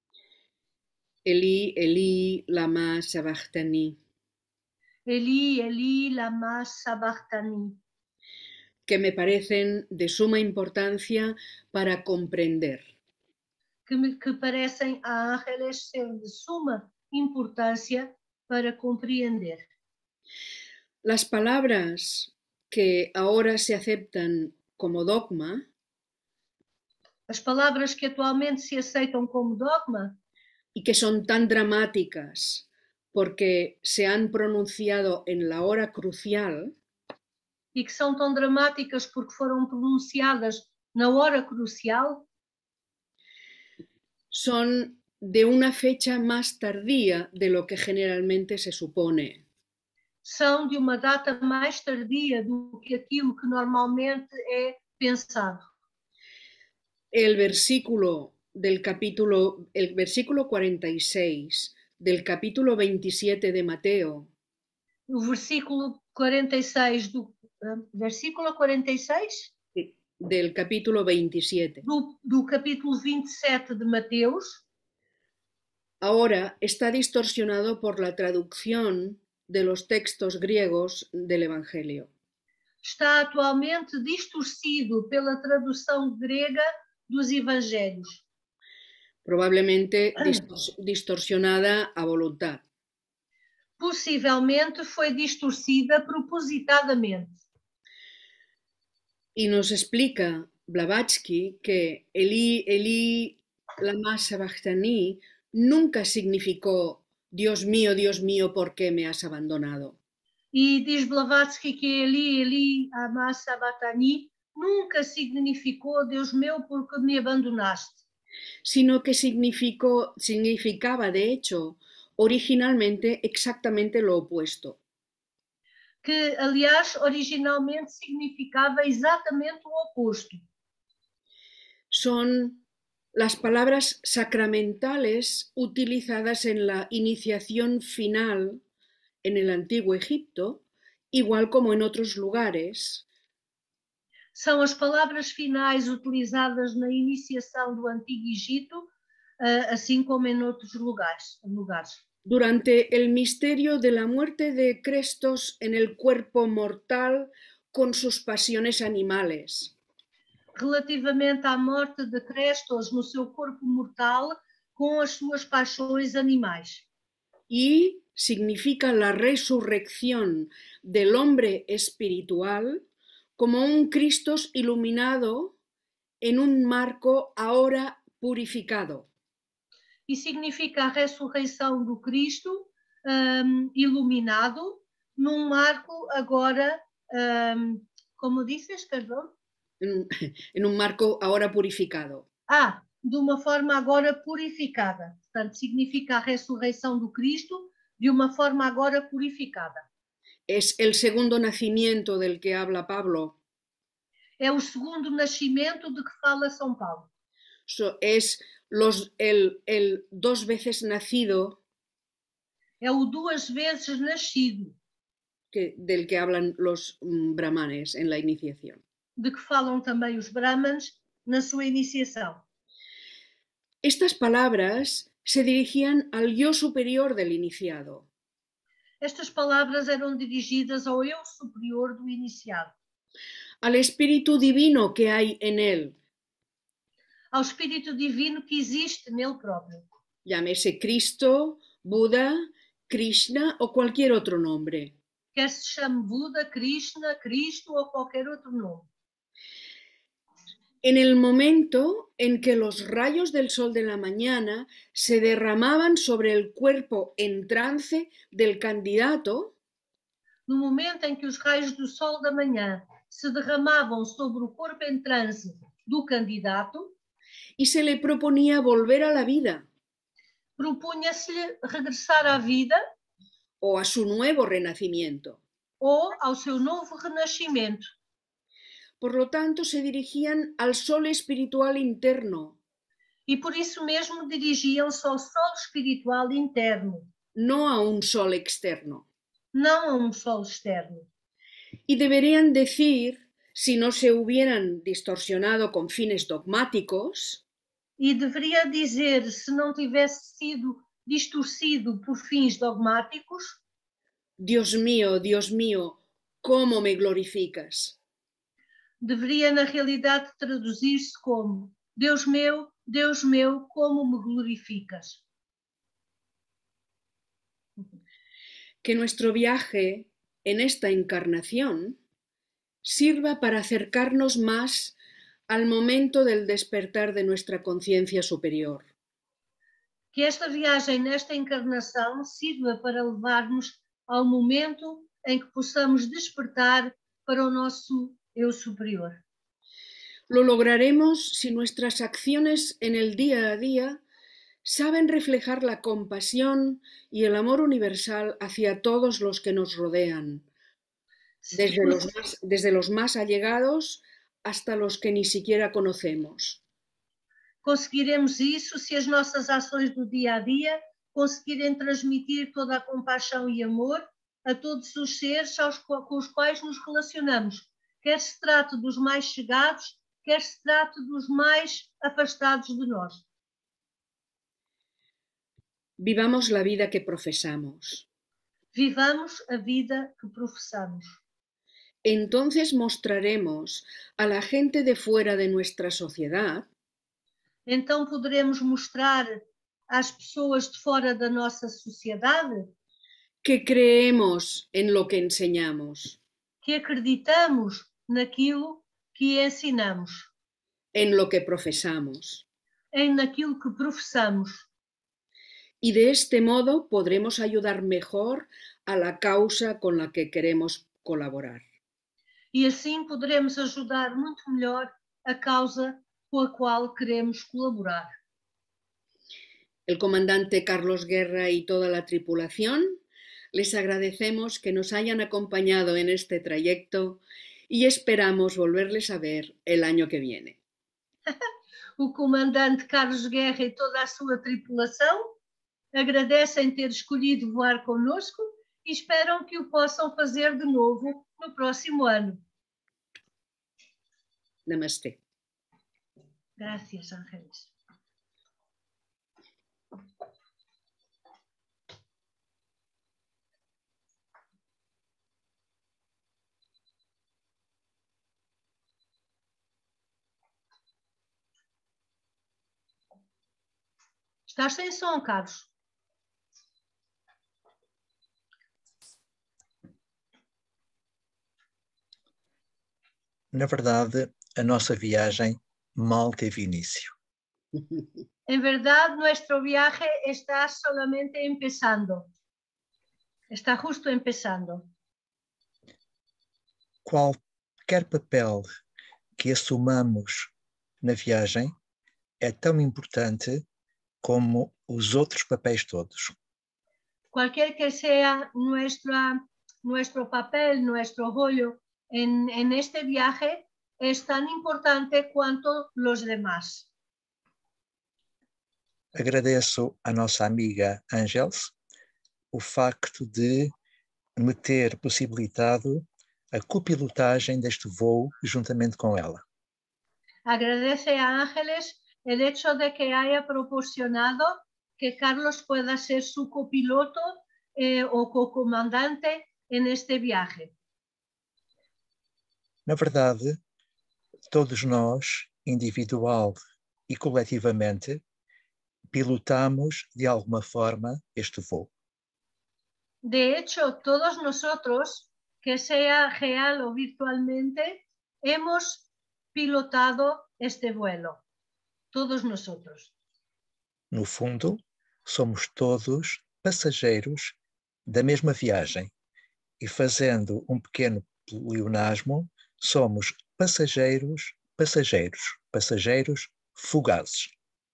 Eli, Eli, lama sabachthani. Eli, Eli, lama sabachthani. Que me parecen de suma importancia para comprender. Que me que parecem a Ángeles ser de suma importância para compreender. Las palabras que ahora se aceptan como dogma, as palavras que atualmente se aceitam como dogma, y que son tan dramáticas porque se han pronunciado en la hora crucial, e que são tão dramáticas porque foram pronunciadas na hora crucial, son de una fecha más tardía de lo que generalmente se supone. São de uma data mais tardia do que aquilo que normalmente é pensado. El versículo del capítulo, el versículo cuarenta y seis del capítulo veintisiete de Mateo. O versículo cuarenta e seis do versículo cuarenta e seis del capítulo veintisiete. Do, do capítulo vinte e sete de Mateus. Ahora está distorsionado por la traducción de los textos griegos del Evangelio. Está atualmente distorcido pela tradução grega dos Evangelhos. Probablemente distorsionada a voluntad. Possivelmente foi distorcida propositadamente. Y nos explica Blavatsky que Eli, Eli, lama sabachthani nunca significó Dios mío, Dios mío, ¿por qué me has abandonado? E diz Blavatsky que Eli, Eli, lama sabachthani nunca significou Deus meu, por que me abandonaste. Sino que significó, significaba, de hecho, originalmente exactamente lo opuesto. Que, aliás, originalmente significava exatamente o oposto. Son las palabras sacramentales utilizadas en la iniciación final en el Antiguo Egipto, igual como en otros lugares. São as palavras finais utilizadas na iniciação do Antigo Egito, assim como em outros lugares. lugares. Durante el misterio de la muerte de Crestos en el cuerpo mortal con sus pasiones animales. Relativamente à morte de Crestos no seu corpo mortal com as suas paixões animais. Y significa la resurrección del hombre espiritual como un Cristo iluminado en un marco ahora purificado. E significa a ressurreição do Cristo um, iluminado num marco agora, um, como dizes, perdão? En, en un marco ahora purificado. Ah, de uma forma agora purificada. Portanto, significa a ressurreição do Cristo de uma forma agora purificada. Es el segundo nacimiento del que habla Pablo. É o segundo nascimento de que fala São Paulo. So, es los, el, el dos veces nacido. É o duas vezes nascido. Que, del que hablan los um, brahmanes en la iniciación. De que falam também os brahmanes na sua iniciação. Estas palabras se dirigían al yo superior del iniciado. Estas palavras eram dirigidas ao eu superior do iniciado. Al espíritu divino que hay en él. Ao espírito divino que existe nele próprio. Llámese Cristo, Buda, Krishna o cualquier otro nombre. Quer se chame Buda, Krishna, Cristo ou qualquer outro nome. En el momento en que los rayos del sol de la mañana se derramaban sobre el cuerpo en trance del candidato, no momento em que os raios do sol da manhã se derramavam sobre o corpo em transe do candidato, y se le proponía volver a la vida, propunha-se-lhe regressar à vida, o a su nuevo renacimiento, ou ao seu novo renascimento. Por lo tanto, se dirigían al sol espiritual interno. E por isso mesmo dirigiam-se ao sol espiritual interno. No a un sol externo. Não a um sol externo. Y deberían decir, si no se hubieran distorsionado con fines dogmáticos, e deveria dizer, se não tivesse sido distorcido por fins dogmáticos, Dios mío, Dios mío, ¿cómo me glorificas? Deveria na realidade traduzir-se como Deus meu, Deus meu, como me glorificas. Que nuestro viaje en esta encarnación sirva para acercarnos más al momento del despertar de nuestra conciencia superior. Que esta viagem nesta encarnação sirva para levar-nos ao momento em que possamos despertar para o nosso eu superior. Lo lograremos si nuestras acciones en el día a día saben reflejar la compasión y el amor universal hacia todos los que nos rodean, desde los más, desde los más allegados hasta los que ni siquiera conocemos. Conseguiremos isso se as nossas ações do dia a dia conseguirem transmitir toda a compaixão e amor a todos os seres aos, com os quais nos relacionamos, quer se trate dos mais chegados, quer se trate dos mais afastados de nós. Vivamos la vida que profesamos. Vivamos a vida que profesamos. Entonces mostraremos a la gente de fuera de nuestra sociedad. Então poderemos mostrar às pessoas de fora da nossa sociedade que creemos en lo que enseñamos. Que acreditamos naquilo que ensinamos. En lo que profesamos. En naquilo que professamos. Y de este modo podremos ayudar mejor a la causa con la que queremos colaborar. E assim poderemos ajudar muito melhor a causa com a qual queremos colaborar. El comandante Carlos Guerra y toda la tripulación les agradecemos que nos hayan acompañado en este trayecto y esperamos volverles a ver el año que viene. O comandante Carlos Guerra e toda a sua tripulação agradecem ter escolhido voar conosco e esperam que o possam fazer de novo no próximo ano. Namaste. Gracias, Ángeles. Estás sem som, Carlos. Na verdade, a nossa viagem mal teve início. En verdad, nuestro viaje está solamente empezando. Está justo empezando. Qualquer papel que assumamos na viagem é tão importante como os outros papéis todos. Cualquier que sea nuestra, nuestro papel, nuestro rollo en, en este viaje es tan importante cuanto los demás. Agradeço à nossa amiga Ângels o facto de me ter possibilitado a copilotagem deste voo juntamente com ela. Agradece a Ángeles el hecho de que haya proporcionado que Carlos pueda ser su copiloto eh, o co-comandante en este viaje. Na verdade, todos nós, individual e coletivamente, pilotamos de alguma forma este voo. De hecho, todos nosotros, que sea real o virtualmente, hemos pilotado este vuelo. Todos nosotros. No fundo, somos todos passageiros da mesma viagem e, fazendo um pequeno pleonasmo, somos passageiros, passageiros, passageiros fugazes.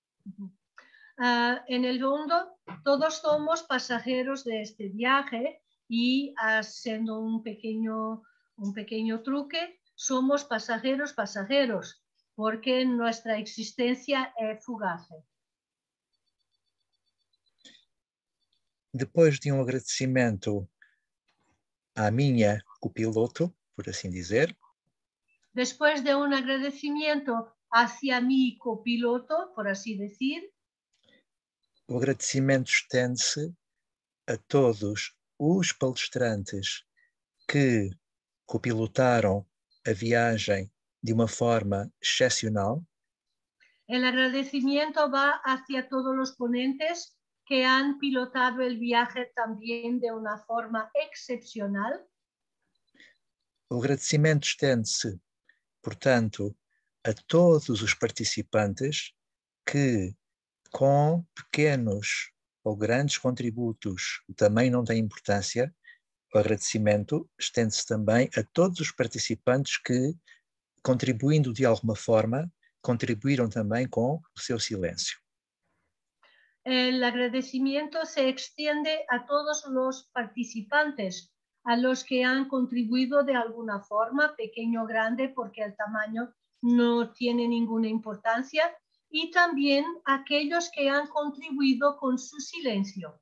Uh, en el fondo, todos somos pasajeros de este viaje y, haciendo un pequeño, un pequeño truque, somos pasajeros, pasajeros, porque nuestra existencia es fugaz. Depois de um agradecimento à minha copiloto, por assim dizer, después de un agradecimiento hacia mi copiloto, por así decir, o agradecimento estende-se a todos os palestrantes que copilotaram a viagem de uma forma excepcional. El agradecimiento va hacia todos los ponentes que han pilotado el viaje también de una forma excepcional. O agradecimento estende-se, portanto, a todos os participantes que, com pequenos ou grandes contributos, também não tem importância. O agradecimento estende-se também a todos os participantes que, contribuindo de alguma forma, contribuíram também com o seu silêncio. El agradecimiento se extiende a todos los participantes, a los que han contribuido de alguna forma, pequeño o grande, porque el tamaño no tiene ninguna importancia, y también a aquellos que han contribuido con su silencio.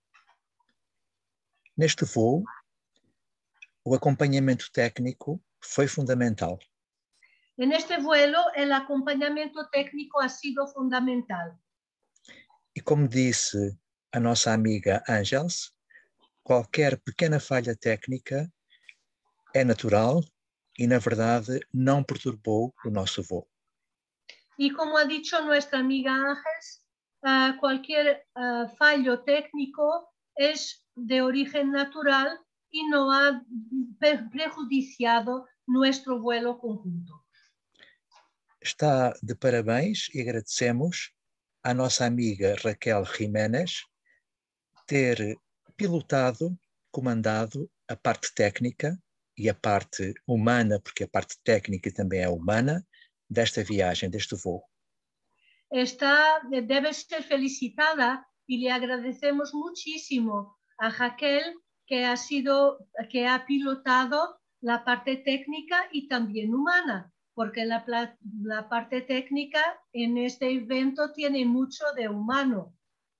Neste voo, o acompanhamento técnico foi fundamental. En este vuelo, el acompañamiento técnico ha sido fundamental. E como disse a nossa amiga Ângels, qualquer pequena falha técnica é natural e, na verdade, não perturbou o nosso voo. Y como ha dicho nuestra amiga Ángeles, uh, cualquier uh, fallo técnico es de origen natural y no ha prejudiciado nuestro vuelo conjunto. Está de parabéns e agradecemos à nossa amiga Raquel Jiménez ter pilotado, comandado a parte técnica e a parte humana, porque a parte técnica também é humana, desta viagem, deste voo. Está, debe ser felicitada y le agradecemos muchísimo a Raquel que ha sido, que ha pilotado la parte técnica y también humana, porque la, la parte técnica en este evento tiene mucho de humano.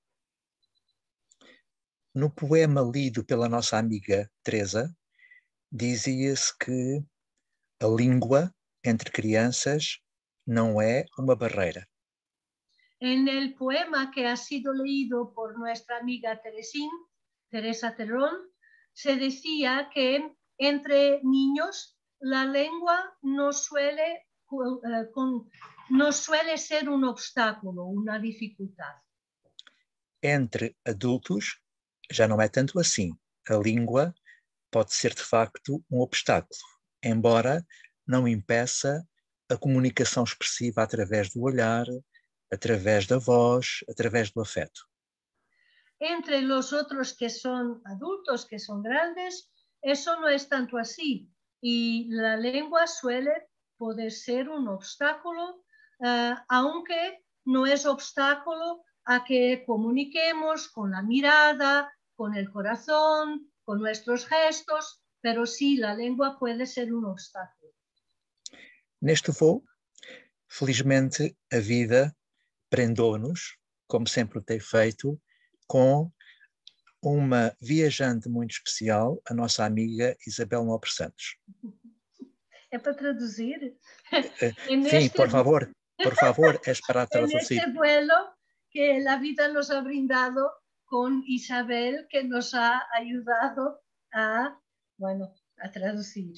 No poema lido pela nossa amiga Teresa, dizia-se que a língua entre crianças não é uma barreira. En el poema que ha sido leído por nuestra amiga Teresín, Teresa Terrón, se decía que entre niños la lengua no suele, uh, con, no suele ser un obstáculo, una dificultad. Entre adultos já não é tanto assim. A língua pode ser de facto um obstáculo, embora não impeça a comunicação expressiva através do olhar, através da voz, através do afeto. Entre los otros que son adultos, que son grandes, eso no es tanto así. Y la lengua suele poder ser un obstáculo, uh, aunque no es obstáculo a que comuniquemos con la mirada, con el corazón, con nuestros gestos, pero sí, la lengua puede ser un obstáculo. Neste voo, felizmente, a vida prendeu-nos, como sempre tem feito, com uma viajante muito especial, a nossa amiga Isabel Nobre Santos. É para traduzir? Uh, sim, por favor, por favor, es para traducir. En este vuelo que la vida nos ha brindado con Isabel, que nos ha ayudado a, bueno, a traducir.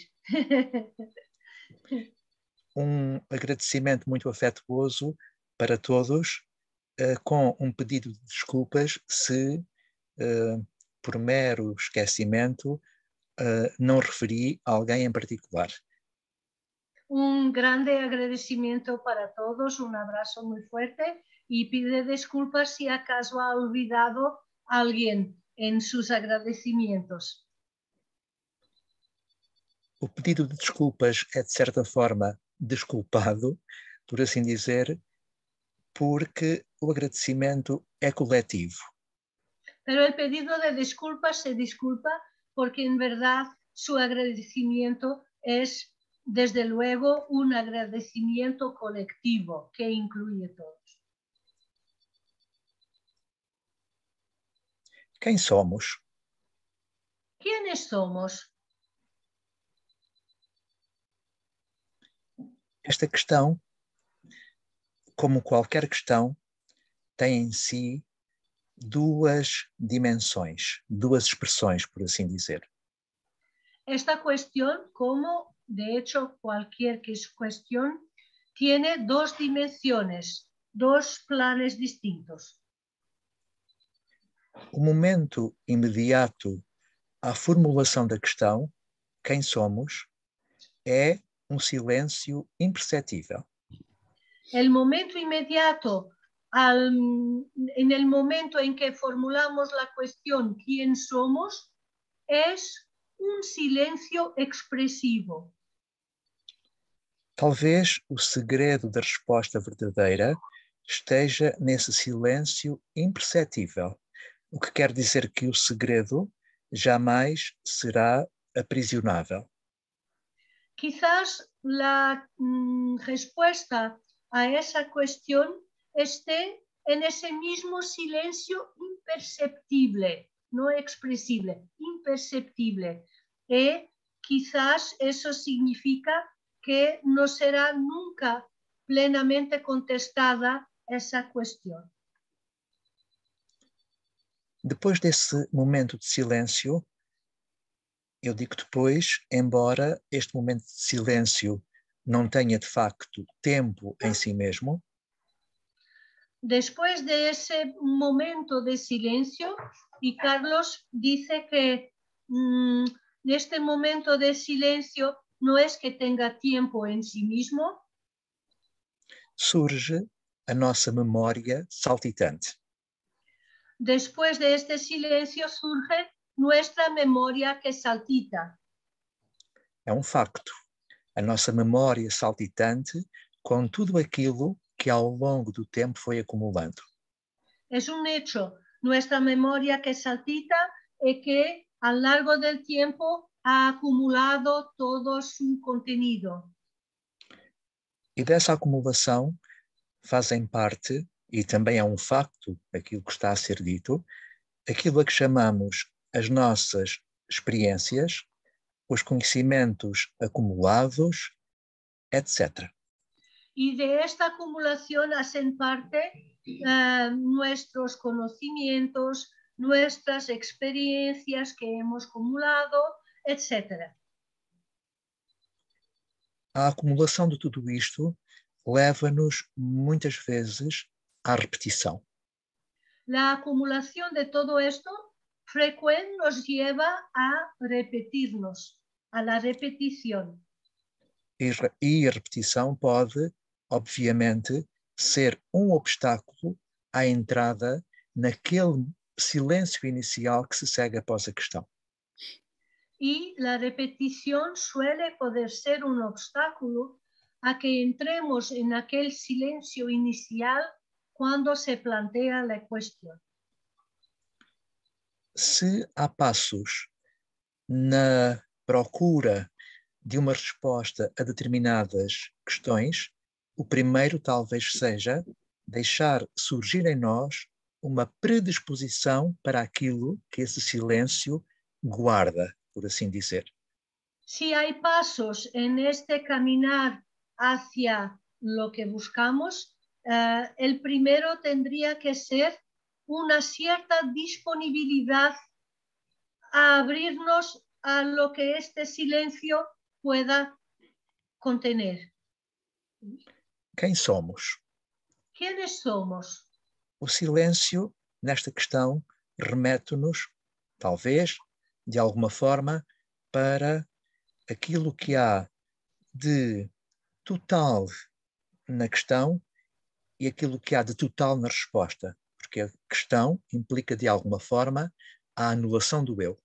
Um agradecimento muito afetuoso para todos, uh, com um pedido de desculpas se, uh, por mero esquecimento, uh, não referi a alguém em particular. Un grande agradecimiento para todos, un abrazo muy fuerte y pide disculpas si acaso ha olvidado a alguien en sus agradecimientos. O pedido de desculpas é, de certa forma, desculpado, por assim dizer, porque o agradecimento é coletivo. Pero el pedido de disculpas se disculpa porque en verdad su agradecimiento es, desde luego, un agradecimiento colectivo que incluye a todos. Quem somos? ¿Quiénes somos? Esta questão, como qualquer questão, tem em si duas dimensões, duas expressões, por assim dizer. Esta cuestión, como de hecho cualquier cuestión, tiene dos dimensiones, dos planes distintos. O momento imediato à formulação da questão, quem somos, é um silêncio imperceptível. El momento inmediato, al, en el momento en que formulamos la cuestión ¿quién somos?, es un silencio expresivo. Talvez o segredo da resposta verdadeira esteja nesse silêncio imperceptível, o que quer dizer que o segredo jamais será aprisionável. Quizás la mm, respuesta a esa cuestión esté en ese mismo silencio imperceptible, no expresible, imperceptible. Y quizás eso significa que no será nunca plenamente contestada esa cuestión. Depois desse momento de silêncio, eu digo depois, embora este momento de silêncio não tenha de facto tempo em si mesmo. Después de ese momento de silencio, y Carlos dice que mmm, este momento de silencio no es que tenga tiempo en sí mismo, surge a nossa memória saltitante. Después de este silencio surge nuestra memoria que saltita. É um facto. A nossa memória saltitante com tudo aquilo que ao longo do tempo foi acumulando. Es un hecho. Nuestra memoria que saltita y que a lo largo del tiempo ha acumulado todo su contenido. E dessa acumulação fazem parte, e também é um facto aquilo que está a ser dito, aquilo a que chamamos as nossas experiências, os conhecimentos acumulados, etcétera. Y de esta acumulación hacen parte uh, nuestros conocimientos, nuestras experiencias que hemos acumulado, etcétera. A acumulação de tudo isto leva-nos muitas vezes à repetição. La acumulación de todo esto frecuentemente nos lleva a repetirnos, a la repetición. E a repetição pode, obviamente, ser um obstáculo à entrada naquele silêncio inicial que se segue após a questão. Y la repetición suele poder ser un obstáculo a que entremos en aquel silencio inicial cuando se plantea la cuestión. Se há passos na procura de uma resposta a determinadas questões, o primeiro talvez seja deixar surgir em nós uma predisposição para aquilo que esse silêncio guarda, por assim dizer. Si hay pasos en este caminar hacia lo que buscamos, uh, el primero tendría que ser una cierta disponibilidad a abrirnos a lo que este silencio pueda contener. Quem somos? ¿Quiénes somos? O silêncio, nesta questão, remete-nos, talvez, de alguma forma, para aquilo que há de total na questão e aquilo que há de total na resposta, porque a questão implica, de alguma forma, a anulação do eu.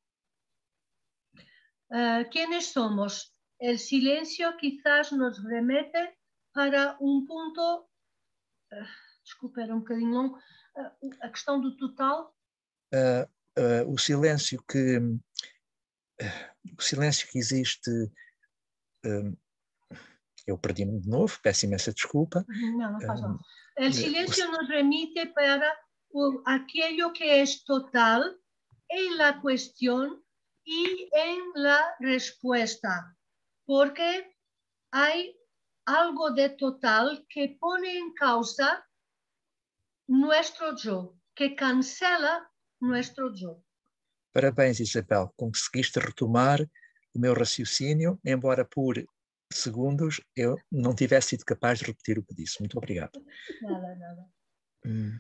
Uh, ¿Quiénes somos? El silencio quizás nos remete para um ponto... Uh, desculpa, era um bocadinho longo. Uh, a questão do total. Uh, uh, o silêncio que... Uh, o silêncio que existe... Uh, eu perdi-me de novo, peço imensa desculpa. Não, não faz mal. Uh, El silencio uh, nos remite para uh, aquello que es total en la cuestión y en la respuesta, porque hay algo de total que pone en causa nuestro yo, que cancela nuestro yo. Parabéns, Isabel, conseguiste retomar o meu raciocínio, embora por segundos eu não tivesse sido capaz de repetir o que disse. Muito obrigado. Nada, nada. Hum.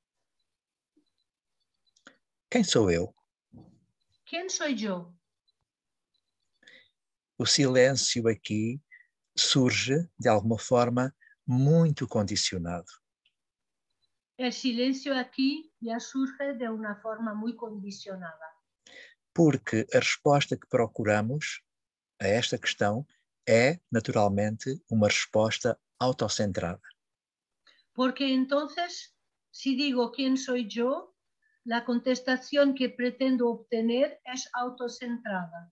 Quem sou eu? Quem sou eu? O silêncio aqui surge, de alguma forma, muito condicionado. O silêncio aqui já surge de uma forma muito condicionada. Porque a resposta que procuramos a esta questão é, naturalmente, uma resposta autocentrada. Porque entonces, si digo quién soy yo, la contestación que pretendo obtener es autocentrada.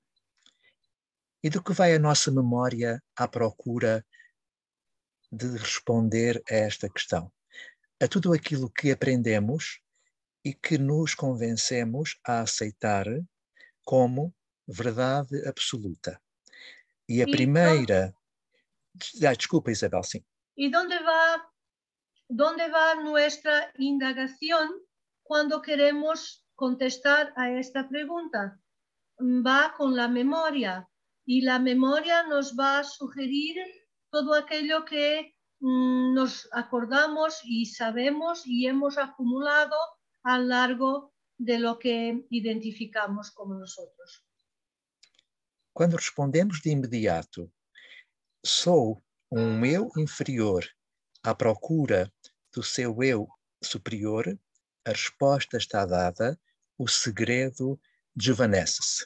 E do que vai a nossa memória à procura de responder a esta questão? A tudo aquilo que aprendemos e que nos convencemos a aceitar como verdade absoluta. E a e primeira... Então... Ah, desculpa, Isabel, sim. E onde vai, onde vai nossa indagação quando queremos contestar a esta pergunta? Va con la memoria. Y la memoria nos va a sugerir todo aquello que mm, nos acordamos y sabemos y hemos acumulado a lo largo de lo que identificamos como nosotros. Quando respondemos de imediato, sou um eu inferior à procura do seu eu superior, a resposta está dada, o segredo desvanece-se.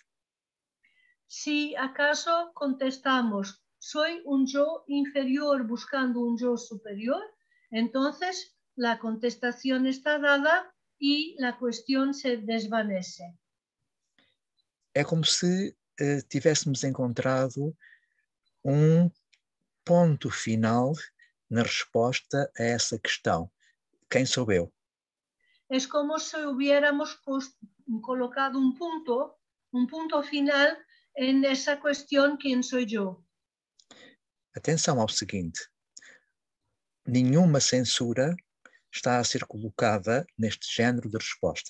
Si acaso contestamos, soy un yo inferior buscando un yo superior, entonces la contestación está dada y la cuestión se desvanece. É como se uh, tivéssemos encontrado um ponto final na resposta a essa questão. Quem sou eu? Es como si hubiéramos colocado un punto, un punto final en esa cuestión, ¿quién soy yo? Atenção ao seguinte, nenhuma censura está a ser colocada neste género de resposta.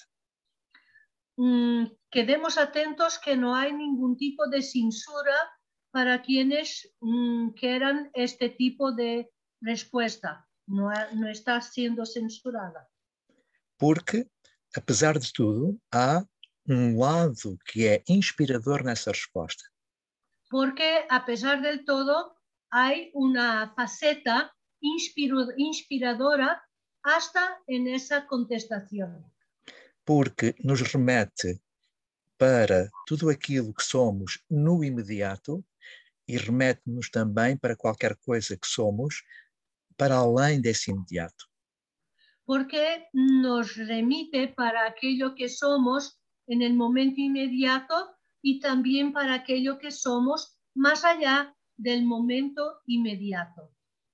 Mm, quedemos atentos que no hay ningún tipo de censura para quienes mm, quieran este tipo de respuesta. No, no está siendo censurada. Porque, apesar de tudo, há um lado que é inspirador nessa resposta. porque a pesar del todo hay una faceta inspiradora hasta en esa contestación. Porque nos remete para tudo aquilo que somos no imediato e remete-nos também para qualquer coisa que somos para além desse imediato. Porque nos remite para aquello que somos en el momento inmediato y también para aquello que somos más allá del momento inmediato.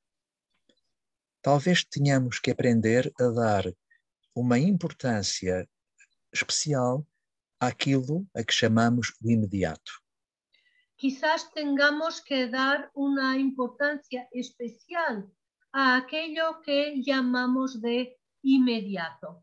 Talvez tenhamos que aprender a dar uma importância especial àquilo a que chamamos o imediato. Quizás tengamos que dar una importancia especial a aquello que llamamos de inmediato.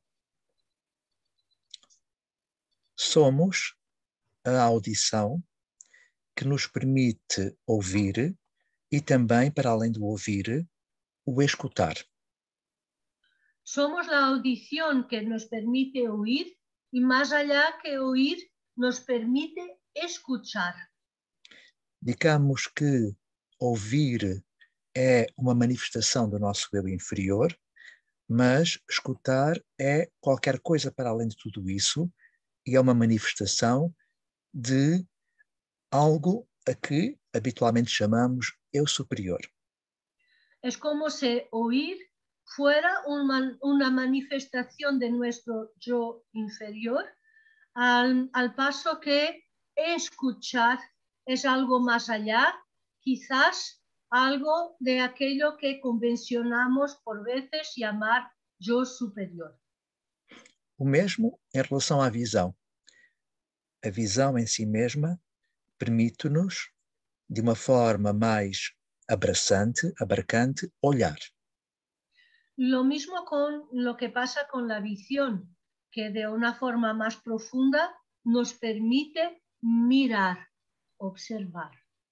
Somos a audição que nos permite ouvir e também, para além do ouvir, o escutar. Somos la audición que nos permite oír y más allá que oír nos permite escuchar. Digamos que ouvir é uma manifestação do nosso eu inferior, mas escutar é qualquer coisa para além de tudo isso e é uma manifestação de algo a que habitualmente chamamos eu superior. Es como si oír fuera un, una manifestación de nuestro yo inferior, al, al paso que escuchar es algo más allá, quizás algo de aquello que convencionamos por veces llamar yo superior. O mesmo em relação à visão. A visão em si mesma permite-nos, de uma forma mais abraçante, abarcante, olhar. Lo mismo con lo que pasa con la visión, que de una forma más profunda nos permite mirar, observar.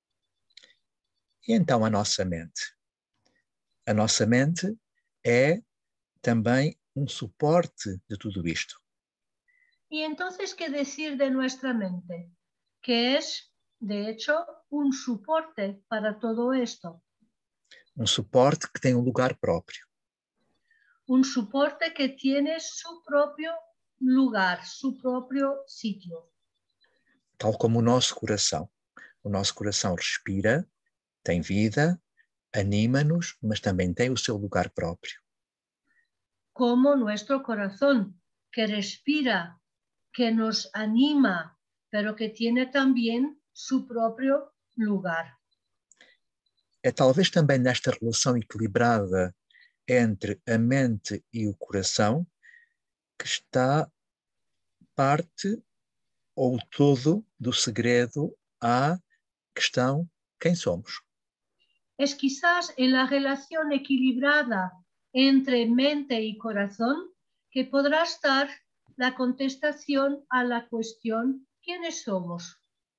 E então a nossa mente? A nossa mente é também um suporte de tudo isto. Y entonces, ¿qué decir de nuestra mente? Que es, de hecho, un soporte para todo esto. Um suporte que tem um lugar próprio. Un soporte que tiene su propio lugar, su propio sitio. Tal como o nosso coração. O nosso coração respira, tem vida, anima-nos, mas também tem o seu lugar próprio. Como nuestro corazón, que respira, que nos anima, pero que tiene también su propio lugar. É talvez também nesta relação equilibrada entre a mente e o coração que está parte ou todo do segredo à questão quem somos. Es quizás en la relación equilibrada entre mente y corazón que podrá estar la contestación a la cuestión ¿quiénes somos?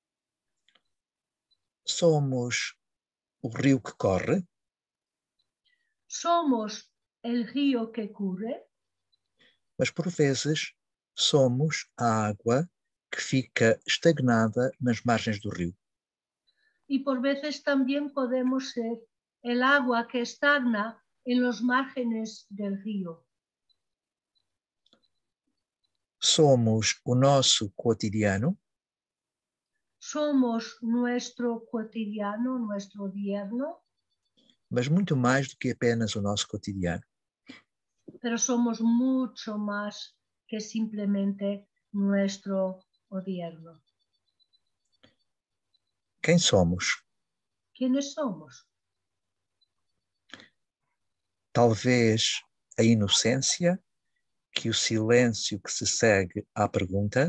Somos o rio que corre. Somos el río que corre. Mas por vezes somos a água que fica estagnada nas margens do rio. Y por veces también podemos ser el agua que estagna en los márgenes del río. Somos o nosso cotidiano. Somos nuestro cotidiano, nuestro diario. Mas muito mais do que apenas o nosso cotidiano. Pero somos mucho más que simplemente nuestro diario. Quem somos? ¿Quiénes somos? Talvez a inocência que o silêncio que se segue à pergunta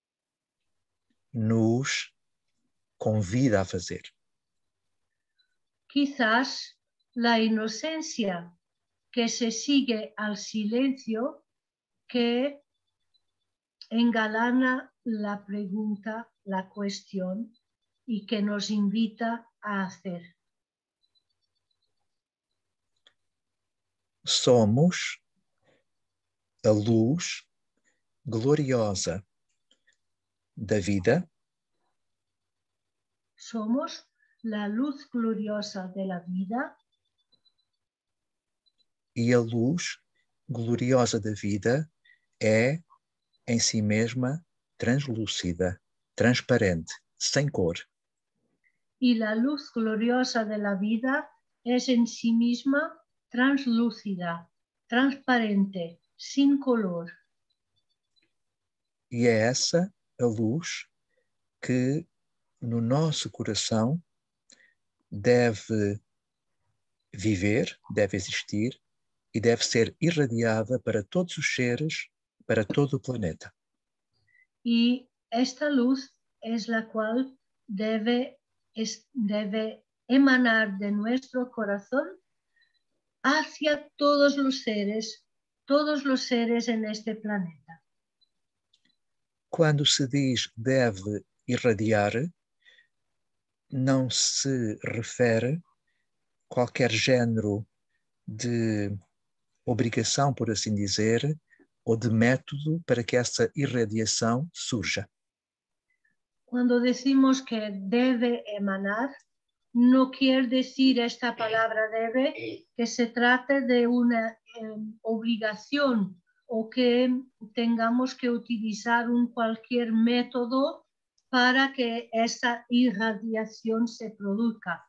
nos convida a fazer. Quizás la inocencia que se sigue al silencio que engalana la pregunta, la cuestión y que nos invita a hacer. Somos a luz gloriosa da vida. somos la luz gloriosa de la vida. E a luz gloriosa da vida é, em si mesma, translúcida, transparente, sem cor. Y la luz gloriosa de la vida es en sí misma translúcida, transparente, sin color. E é essa a luz que no nosso coração deve viver, deve existir e deve ser irradiada para todos os seres, para todo o planeta. Y esta luz es la cual debe, es, debe emanar de nuestro corazón hacia todos los seres, todos los seres en este planeta. Quando se diz deve irradiar, não se refere qualquer género de obrigação, por assim dizer, ou de método para que essa irradiação surja. Cuando decimos que debe emanar, no quiere decir esta palabra debe que se trate de una eh, obligación o que tengamos que utilizar un cualquier método para que esa irradiación se produzca.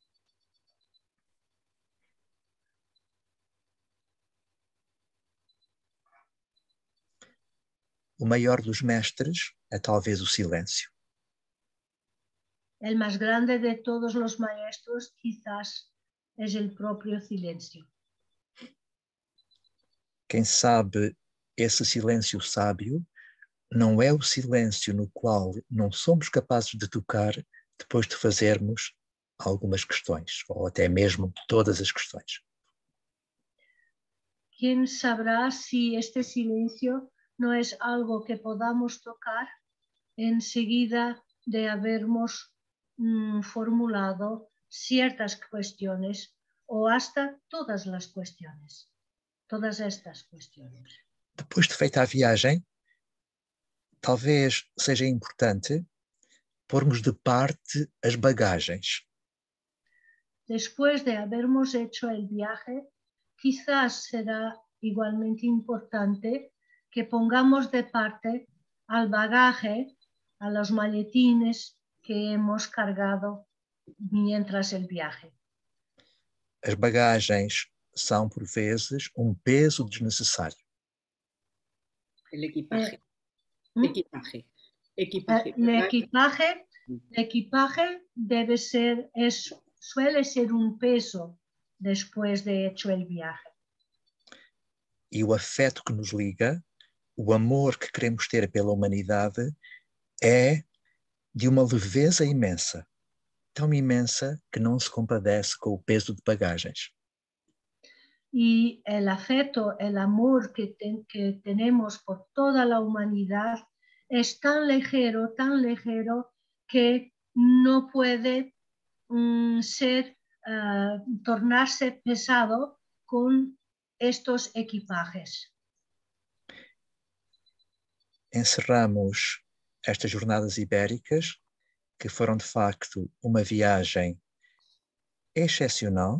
O maior dos mestres é talvez o silêncio. El más grande de todos los maestros quizás es el propio silencio. Quem sabe esse silêncio sábio não é o silêncio no qual não somos capazes de tocar depois de fazermos algumas questões, ou até mesmo todas as questões. ¿Quién sabrá si este silencio no es algo que podamos tocar enseguida de habermos mm, formulado ciertas cuestiones o hasta todas las cuestiones, todas estas cuestiones? Depois de feita a viagem, talvez seja importante pormos de parte as bagagens. Después de habermos hecho el viaje, quizás será igualmente importante que pongamos de parte al bagaje, a los maletines que hemos cargado mientras el viaje. As bagagens são, por vezes, um peso desnecessário. El equipaje. Eh, ¿Mm? Equipaje. Equipaje. Eh, el equipaje, el equipaje debe ser, es, suele ser un peso después de hecho el viaje. E o afeto que nos liga, o amor que queremos ter pela humanidade, é de uma leveza imensa, tão imensa que não se compadece com o peso de bagagens. Y el afecto, el amor que, te, que tenemos por toda la humanidad es tan ligero, tan ligero que no puede um, ser, uh, tornarse pesado con estos equipajes. Encerramos estas jornadas ibéricas, que foram de facto uma viagem excepcional.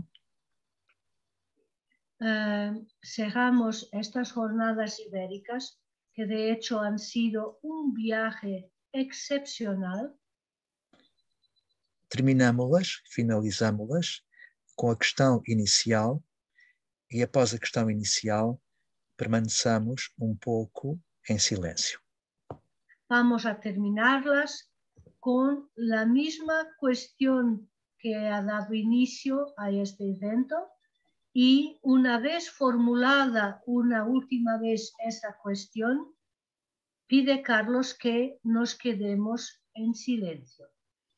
Uh, cerramos estas jornadas ibéricas, que de hecho han sido un viaje excepcional. Terminamos-las, finalizamos-las com a questão inicial e após a questão inicial permaneçamos um pouco em silêncio. Vamos a terminarlas con la misma cuestión que ha dado inicio a este evento y una vez formulada una última vez esa cuestión, pide Carlos que nos quedemos en silencio.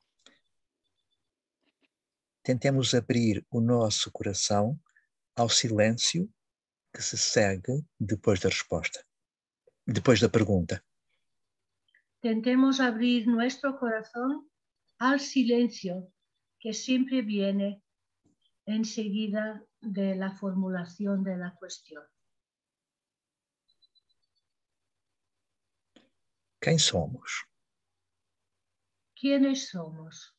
Tentemos abrir o nosso coração ao silêncio que se segue depois da resposta, depois da pergunta. Tentemos abrir nuestro corazón al silencio que siempre viene enseguida de la formulación de la cuestión. Quem somos? ¿Quiénes somos?